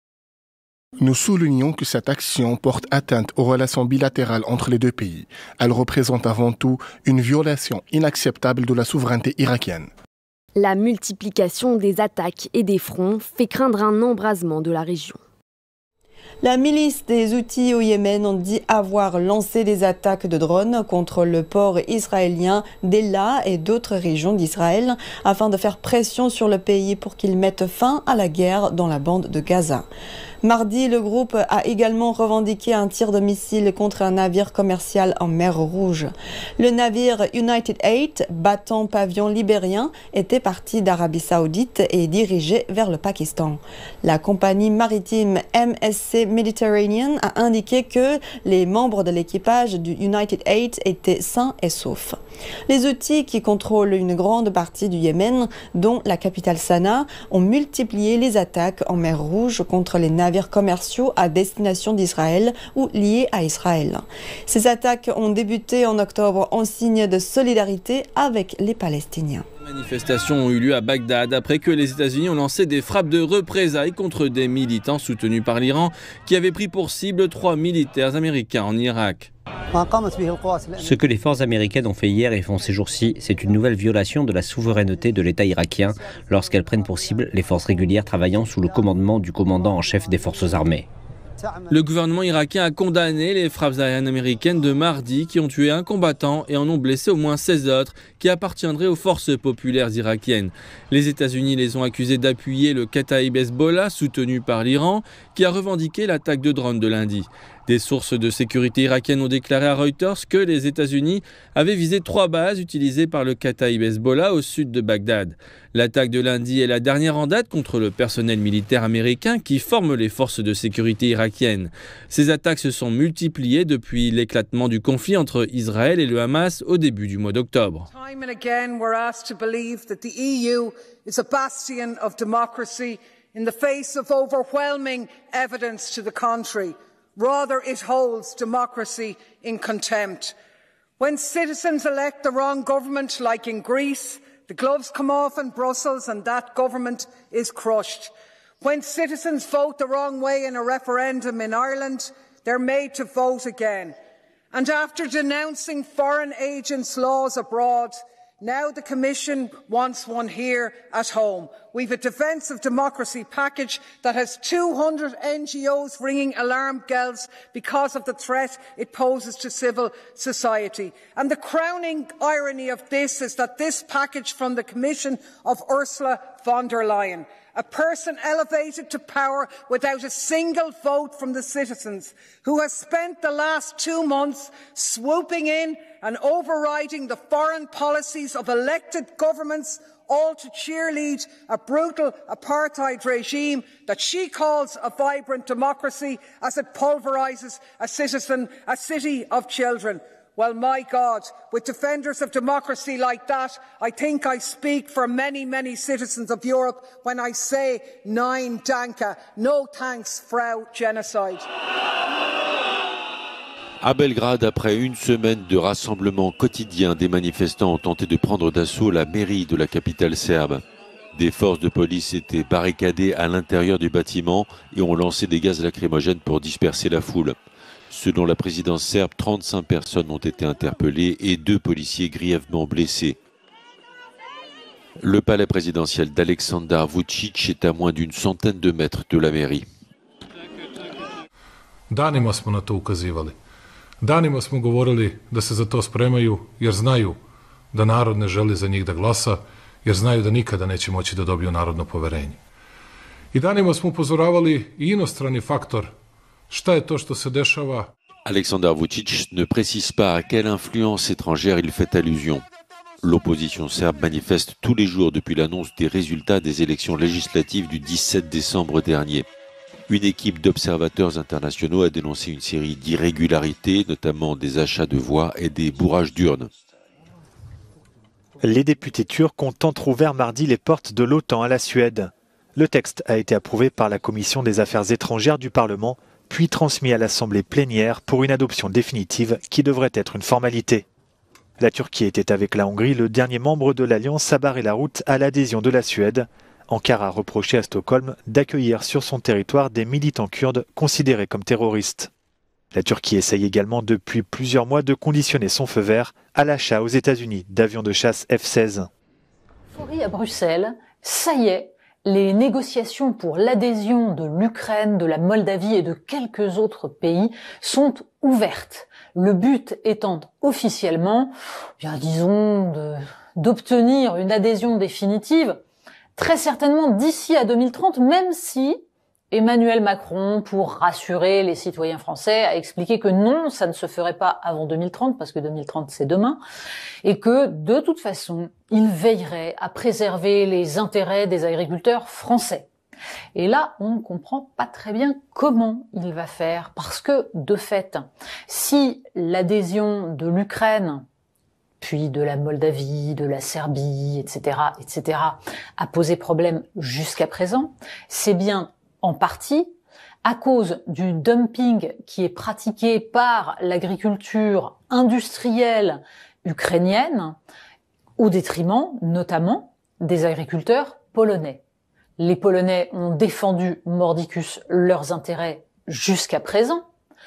Nous soulignons que cette action porte atteinte aux relations bilatérales entre les deux pays. Elle représente avant tout une violation inacceptable de la souveraineté irakienne. La multiplication des attaques et des fronts fait craindre un embrasement de la région. La milice des Houthis au Yémen ont dit avoir lancé des attaques de drones contre le port israélien d'Ela et d'autres régions d'Israël afin de faire pression sur le pays pour qu'il mette fin à la guerre dans la bande de Gaza. Mardi, le groupe a également revendiqué un tir de missile contre un navire commercial en mer Rouge. Le navire United Eight, battant pavillon libérien, était parti d'Arabie Saoudite et dirigé vers le Pakistan. La compagnie maritime M S C Mediterranean a indiqué que les membres de l'équipage du United Eight étaient sains et saufs. Les Houthis, qui contrôlent une grande partie du Yémen, dont la capitale Sanaa, ont multiplié les attaques en mer Rouge contre les navires commerciaux à destination d'Israël ou liés à Israël. Ces attaques ont débuté en octobre en signe de solidarité avec les Palestiniens. Les manifestations ont eu lieu à Bagdad après que les États-Unis ont lancé des frappes de représailles contre des militants soutenus par l'Iran qui avaient pris pour cible trois militaires américains en Irak. Ce que les forces américaines ont fait hier et font ces jours-ci, c'est une nouvelle violation de la souveraineté de l'État irakien lorsqu'elles prennent pour cible les forces régulières travaillant sous le commandement du commandant en chef des forces armées. Le gouvernement irakien a condamné les frappes aériennes américaines de mardi qui ont tué un combattant et en ont blessé au moins seize autres qui appartiendraient aux forces populaires irakiennes. Les États-Unis les ont accusés d'appuyer le Kataïb Hezbollah soutenu par l'Iran qui a revendiqué l'attaque de drones de lundi. Des sources de sécurité irakiennes ont déclaré à Reuters que les États-Unis avaient visé trois bases utilisées par le Kataïb Hezbollah au sud de Bagdad. L'attaque de lundi est la dernière en date contre le personnel militaire américain qui forme les forces de sécurité irakiennes. Ces attaques se sont multipliées depuis l'éclatement du conflit entre Israël et le Hamas au début du mois d'octobre. Time and again we're asked to believe that the E U is a bastion of democracy in the face of overwhelming evidence to the contrary. Rather, it holds democracy in contempt. When citizens elect the wrong government, like in Greece, the gloves come off in Brussels and that government is crushed. When citizens vote the wrong way in a referendum in Ireland, they're made to vote again. And after denouncing foreign agents' laws abroad, Now the Commission wants one here at home. We've a Defence of Democracy package that has two hundred N G Os ringing alarm bells because of the threat it poses to civil society. And the crowning irony of this is that this package from the Commission of Ursula von der Leyen, a person elevated to power without a single vote from the citizens, who has spent the last two months swooping in and overriding the foreign policies of elected governments, all to cheerlead a brutal apartheid regime that she calls a vibrant democracy as it pulverises a citizen, a city of children. Well, my God, with defenders of democracy like that, I think I speak for many, many citizens of Europe when I say Nein Danke, no thanks, Frau Genocide. À Belgrade, après une semaine de rassemblements quotidiens, des manifestants ont tenté de prendre d'assaut la mairie de la capitale serbe. Des forces de police étaient barricadées à l'intérieur du bâtiment et ont lancé des gaz lacrymogènes pour disperser la foule. Selon la présidence serbe, trente-cinq personnes ont été interpellées et deux policiers grièvement blessés. Le palais présidentiel d'Aleksandar Vučić est à moins d'une centaine de mètres de la mairie. Danima smo na to ukazivali. Danima smo govorili da se za to spremaju jer znaju da narod ne želi za njih da glasa, jer znaju da nikada neće moći da dobiju narodno poverenje. I danima smo upozoravali i inostrani faktor. Šta je to što se dešava? Aleksandar Vučić ne précise pas à quelle influence étrangère il fait allusion. L'opposition serbe manifeste tous les jours depuis l'annonce des résultats des élections législatives du dix-sept décembre dernier. Une équipe d'observateurs internationaux a dénoncé une série d'irrégularités, notamment des achats de voix et des bourrages d'urnes. Les députés turcs ont entrouvert mardi les portes de l'OTAN à la Suède. Le texte a été approuvé par la Commission des Affaires étrangères du Parlement, puis transmis à l'Assemblée plénière pour une adoption définitive qui devrait être une formalité. La Turquie était avec la Hongrie le dernier membre de l'Alliance à barrer la route à l'adhésion de la Suède. Ankara a reproché à Stockholm d'accueillir sur son territoire des militants kurdes considérés comme terroristes. La Turquie essaye également depuis plusieurs mois de conditionner son feu vert à l'achat aux États-Unis d'avions de chasse F seize. À Bruxelles, ça y est, les négociations pour l'adhésion de l'Ukraine, de la Moldavie et de quelques autres pays sont ouvertes. Le but étant officiellement, bien disons, de, d'obtenir une adhésion définitive, très certainement d'ici à deux mille trente, même si Emmanuel Macron, pour rassurer les citoyens français, a expliqué que non, ça ne se ferait pas avant deux mille trente, parce que deux mille trente c'est demain, et que de toute façon, il veillerait à préserver les intérêts des agriculteurs français. Et là, on ne comprend pas très bien comment il va faire, parce que de fait, si l'adhésion de l'Ukraine, puis de la Moldavie, de la Serbie, et cetera, et cetera, a posé problème jusqu'à présent, c'est bien en partie à cause du dumping qui est pratiqué par l'agriculture industrielle ukrainienne, au détriment notamment des agriculteurs polonais. Les Polonais ont défendu mordicus leurs intérêts jusqu'à présent,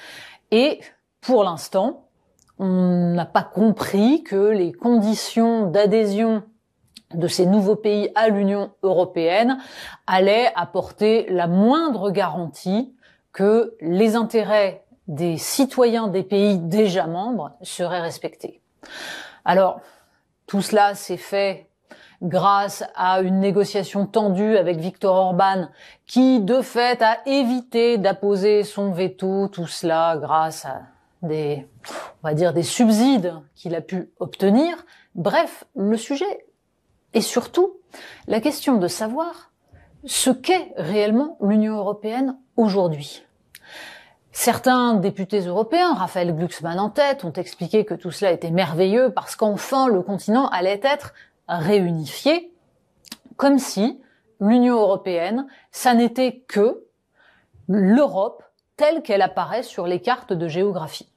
et pour l'instant, on n'a pas compris que les conditions d'adhésion de ces nouveaux pays à l'Union européenne allaient apporter la moindre garantie que les intérêts des citoyens des pays déjà membres seraient respectés. Alors, tout cela s'est fait grâce à une négociation tendue avec Viktor Orban, qui, de fait, a évité d'apposer son veto, tout cela grâce à des, on va dire, des subsides qu'il a pu obtenir. Bref, le sujet est surtout la question de savoir ce qu'est réellement l'Union européenne aujourd'hui. Certains députés européens, Raphaël Glucksmann en tête, ont expliqué que tout cela était merveilleux parce qu'enfin le continent allait être réunifié, comme si l'Union européenne, ça n'était que l'Europe telle qu'elle apparaît sur les cartes de géographie.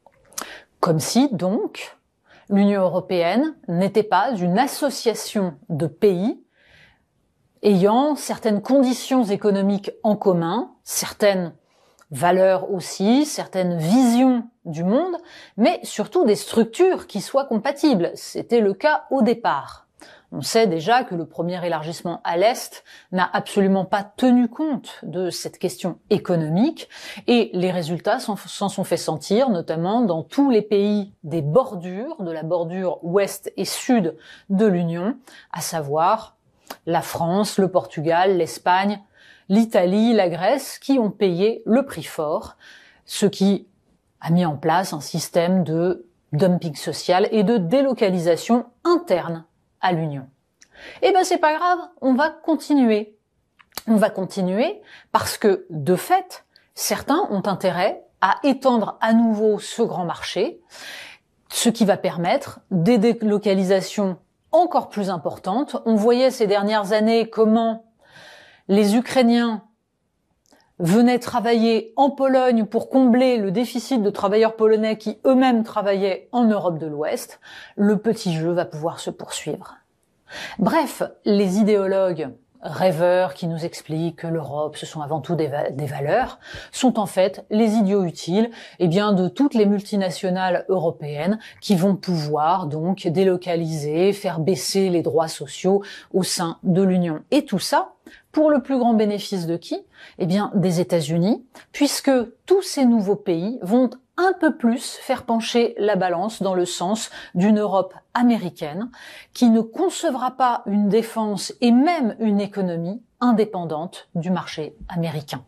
Comme si, donc, l'Union européenne n'était pas une association de pays ayant certaines conditions économiques en commun, certaines valeurs aussi, certaines visions du monde, mais surtout des structures qui soient compatibles. C'était le cas au départ. On sait déjà que le premier élargissement à l'Est n'a absolument pas tenu compte de cette question économique et les résultats s'en sont fait sentir, notamment dans tous les pays des bordures, de la bordure ouest et sud de l'Union, à savoir la France, le Portugal, l'Espagne, l'Italie, la Grèce, qui ont payé le prix fort, ce qui a mis en place un système de dumping social et de délocalisation interne à l'Union. Eh ben c'est pas grave, on va continuer. On va continuer parce que, de fait, certains ont intérêt à étendre à nouveau ce grand marché, ce qui va permettre des délocalisations encore plus importantes. On voyait ces dernières années comment les Ukrainiens venaient travailler en Pologne pour combler le déficit de travailleurs polonais qui eux-mêmes travaillaient en Europe de l'Ouest. Le petit jeu va pouvoir se poursuivre. Bref, les idéologues rêveurs qui nous expliquent que l'Europe, ce sont avant tout des, va- des valeurs, sont en fait les idiots utiles, eh bien, de toutes les multinationales européennes qui vont pouvoir donc délocaliser, faire baisser les droits sociaux au sein de l'Union. Et tout ça pour le plus grand bénéfice de qui? Eh bien, des États-Unis, puisque tous ces nouveaux pays vont un peu plus faire pencher la balance dans le sens d'une Europe américaine qui ne concevra pas une défense et même une économie indépendante du marché américain.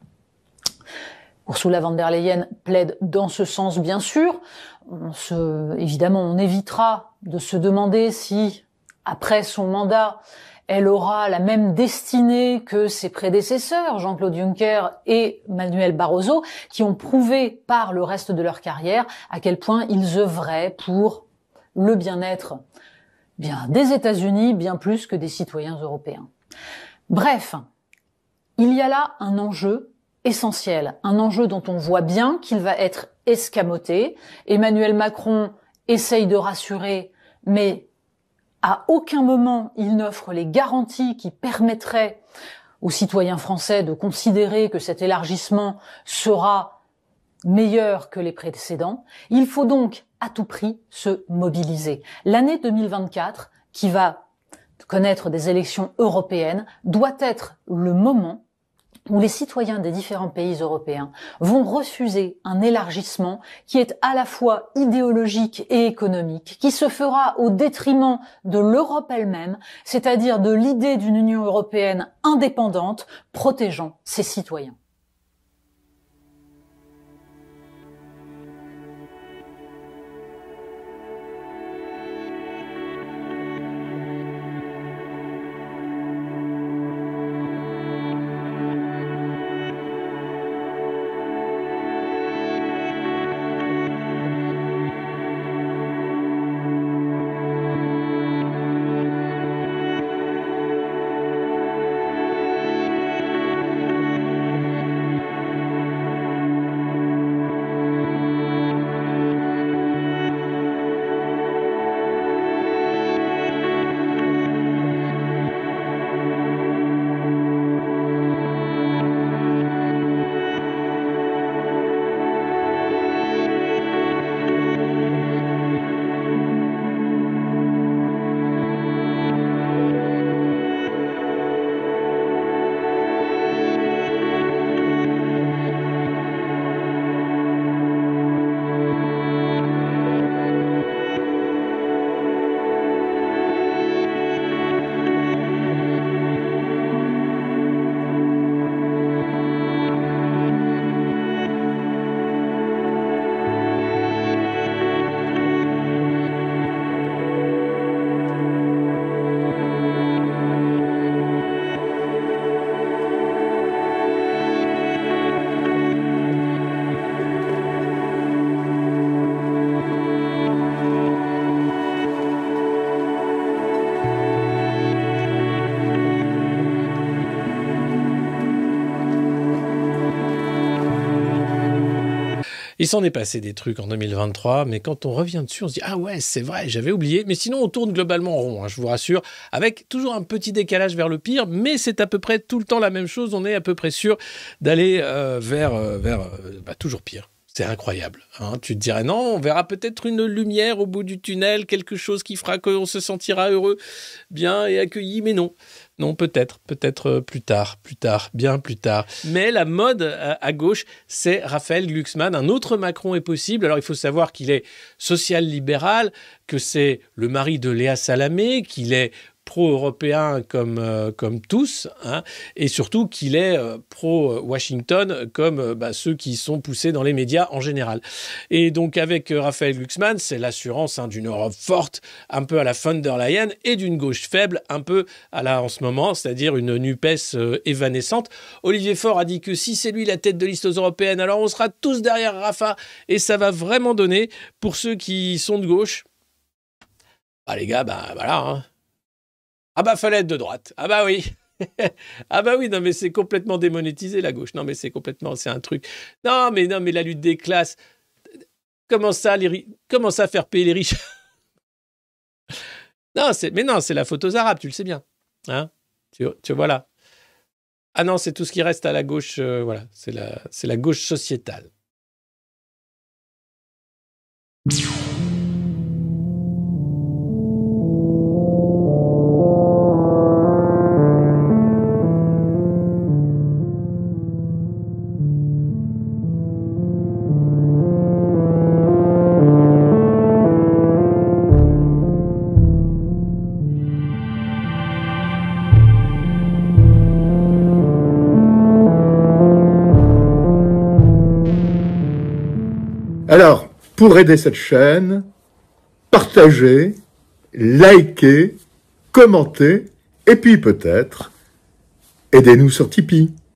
Ursula von der Leyen plaide dans ce sens, bien sûr. On se, évidemment, on évitera de se demander si, après son mandat, elle aura la même destinée que ses prédécesseurs, Jean-Claude Juncker et Manuel Barroso, qui ont prouvé par le reste de leur carrière à quel point ils œuvraient pour le bien-être bien des États-Unis, bien plus que des citoyens européens. Bref, il y a là un enjeu essentiel, un enjeu dont on voit bien qu'il va être escamoté. Emmanuel Macron essaye de rassurer, mais à aucun moment il n'offre les garanties qui permettraient aux citoyens français de considérer que cet élargissement sera meilleur que les précédents. Il faut donc à tout prix se mobiliser. L'année deux mille vingt-quatre, qui va connaître des élections européennes, doit être le moment où les citoyens des différents pays européens vont refuser un élargissement qui est à la fois idéologique et économique, qui se fera au détriment de l'Europe elle-même, c'est-à-dire de l'idée d'une Union européenne indépendante, protégeant ses citoyens. Il s'en est passé des trucs en deux mille vingt-trois, mais quand on revient dessus, on se dit « Ah ouais, c'est vrai, j'avais oublié ». Mais sinon, on tourne globalement rond, hein, je vous rassure, avec toujours un petit décalage vers le pire, mais c'est à peu près tout le temps la même chose. On est à peu près sûr d'aller euh, vers, euh, vers euh, bah, toujours pire. C'est incroyable. Hein. Tu te dirais, non, on verra peut-être une lumière au bout du tunnel, quelque chose qui fera qu'on se sentira heureux, bien et accueilli, mais non. Non, peut-être, peut-être plus tard, plus tard, bien plus tard. Mais la mode à gauche, c'est Raphaël Glucksmann. Un autre Macron est possible. Alors, il faut savoir qu'il est social-libéral, que c'est le mari de Léa Salamé, qu'il est pro-européen comme, euh, comme tous, hein, et surtout qu'il est euh, pro-Washington comme euh, bah, ceux qui sont poussés dans les médias en général. Et donc avec euh, Raphaël Glucksmann, c'est l'assurance hein, d'une Europe forte, un peu à la von der Leyen, et d'une gauche faible, un peu à la en ce moment, c'est-à-dire une NUPES euh, évanescente. Olivier Faure a dit que si c'est lui la tête de liste aux européennes, alors on sera tous derrière Rafa, et ça va vraiment donner, pour ceux qui sont de gauche, bah les gars, bah voilà, hein. Ah bah fallait être de droite. Ah bah oui. Ah bah oui, non mais c'est complètement démonétisé la gauche. Non mais c'est complètement, c'est un truc. Non mais non mais la lutte des classes. Comment ça, les comment ça faire payer les riches? Non, c'est mais non, c'est la faute aux Arabes, tu le sais bien. Hein? Tu, tu vois là. Ah non, c'est tout ce qui reste à la gauche. Euh, voilà, c'est la c'est la gauche sociétale. Alors, pour aider cette chaîne, partagez, likez, commentez, et puis peut-être, aidez-nous sur Tipeee.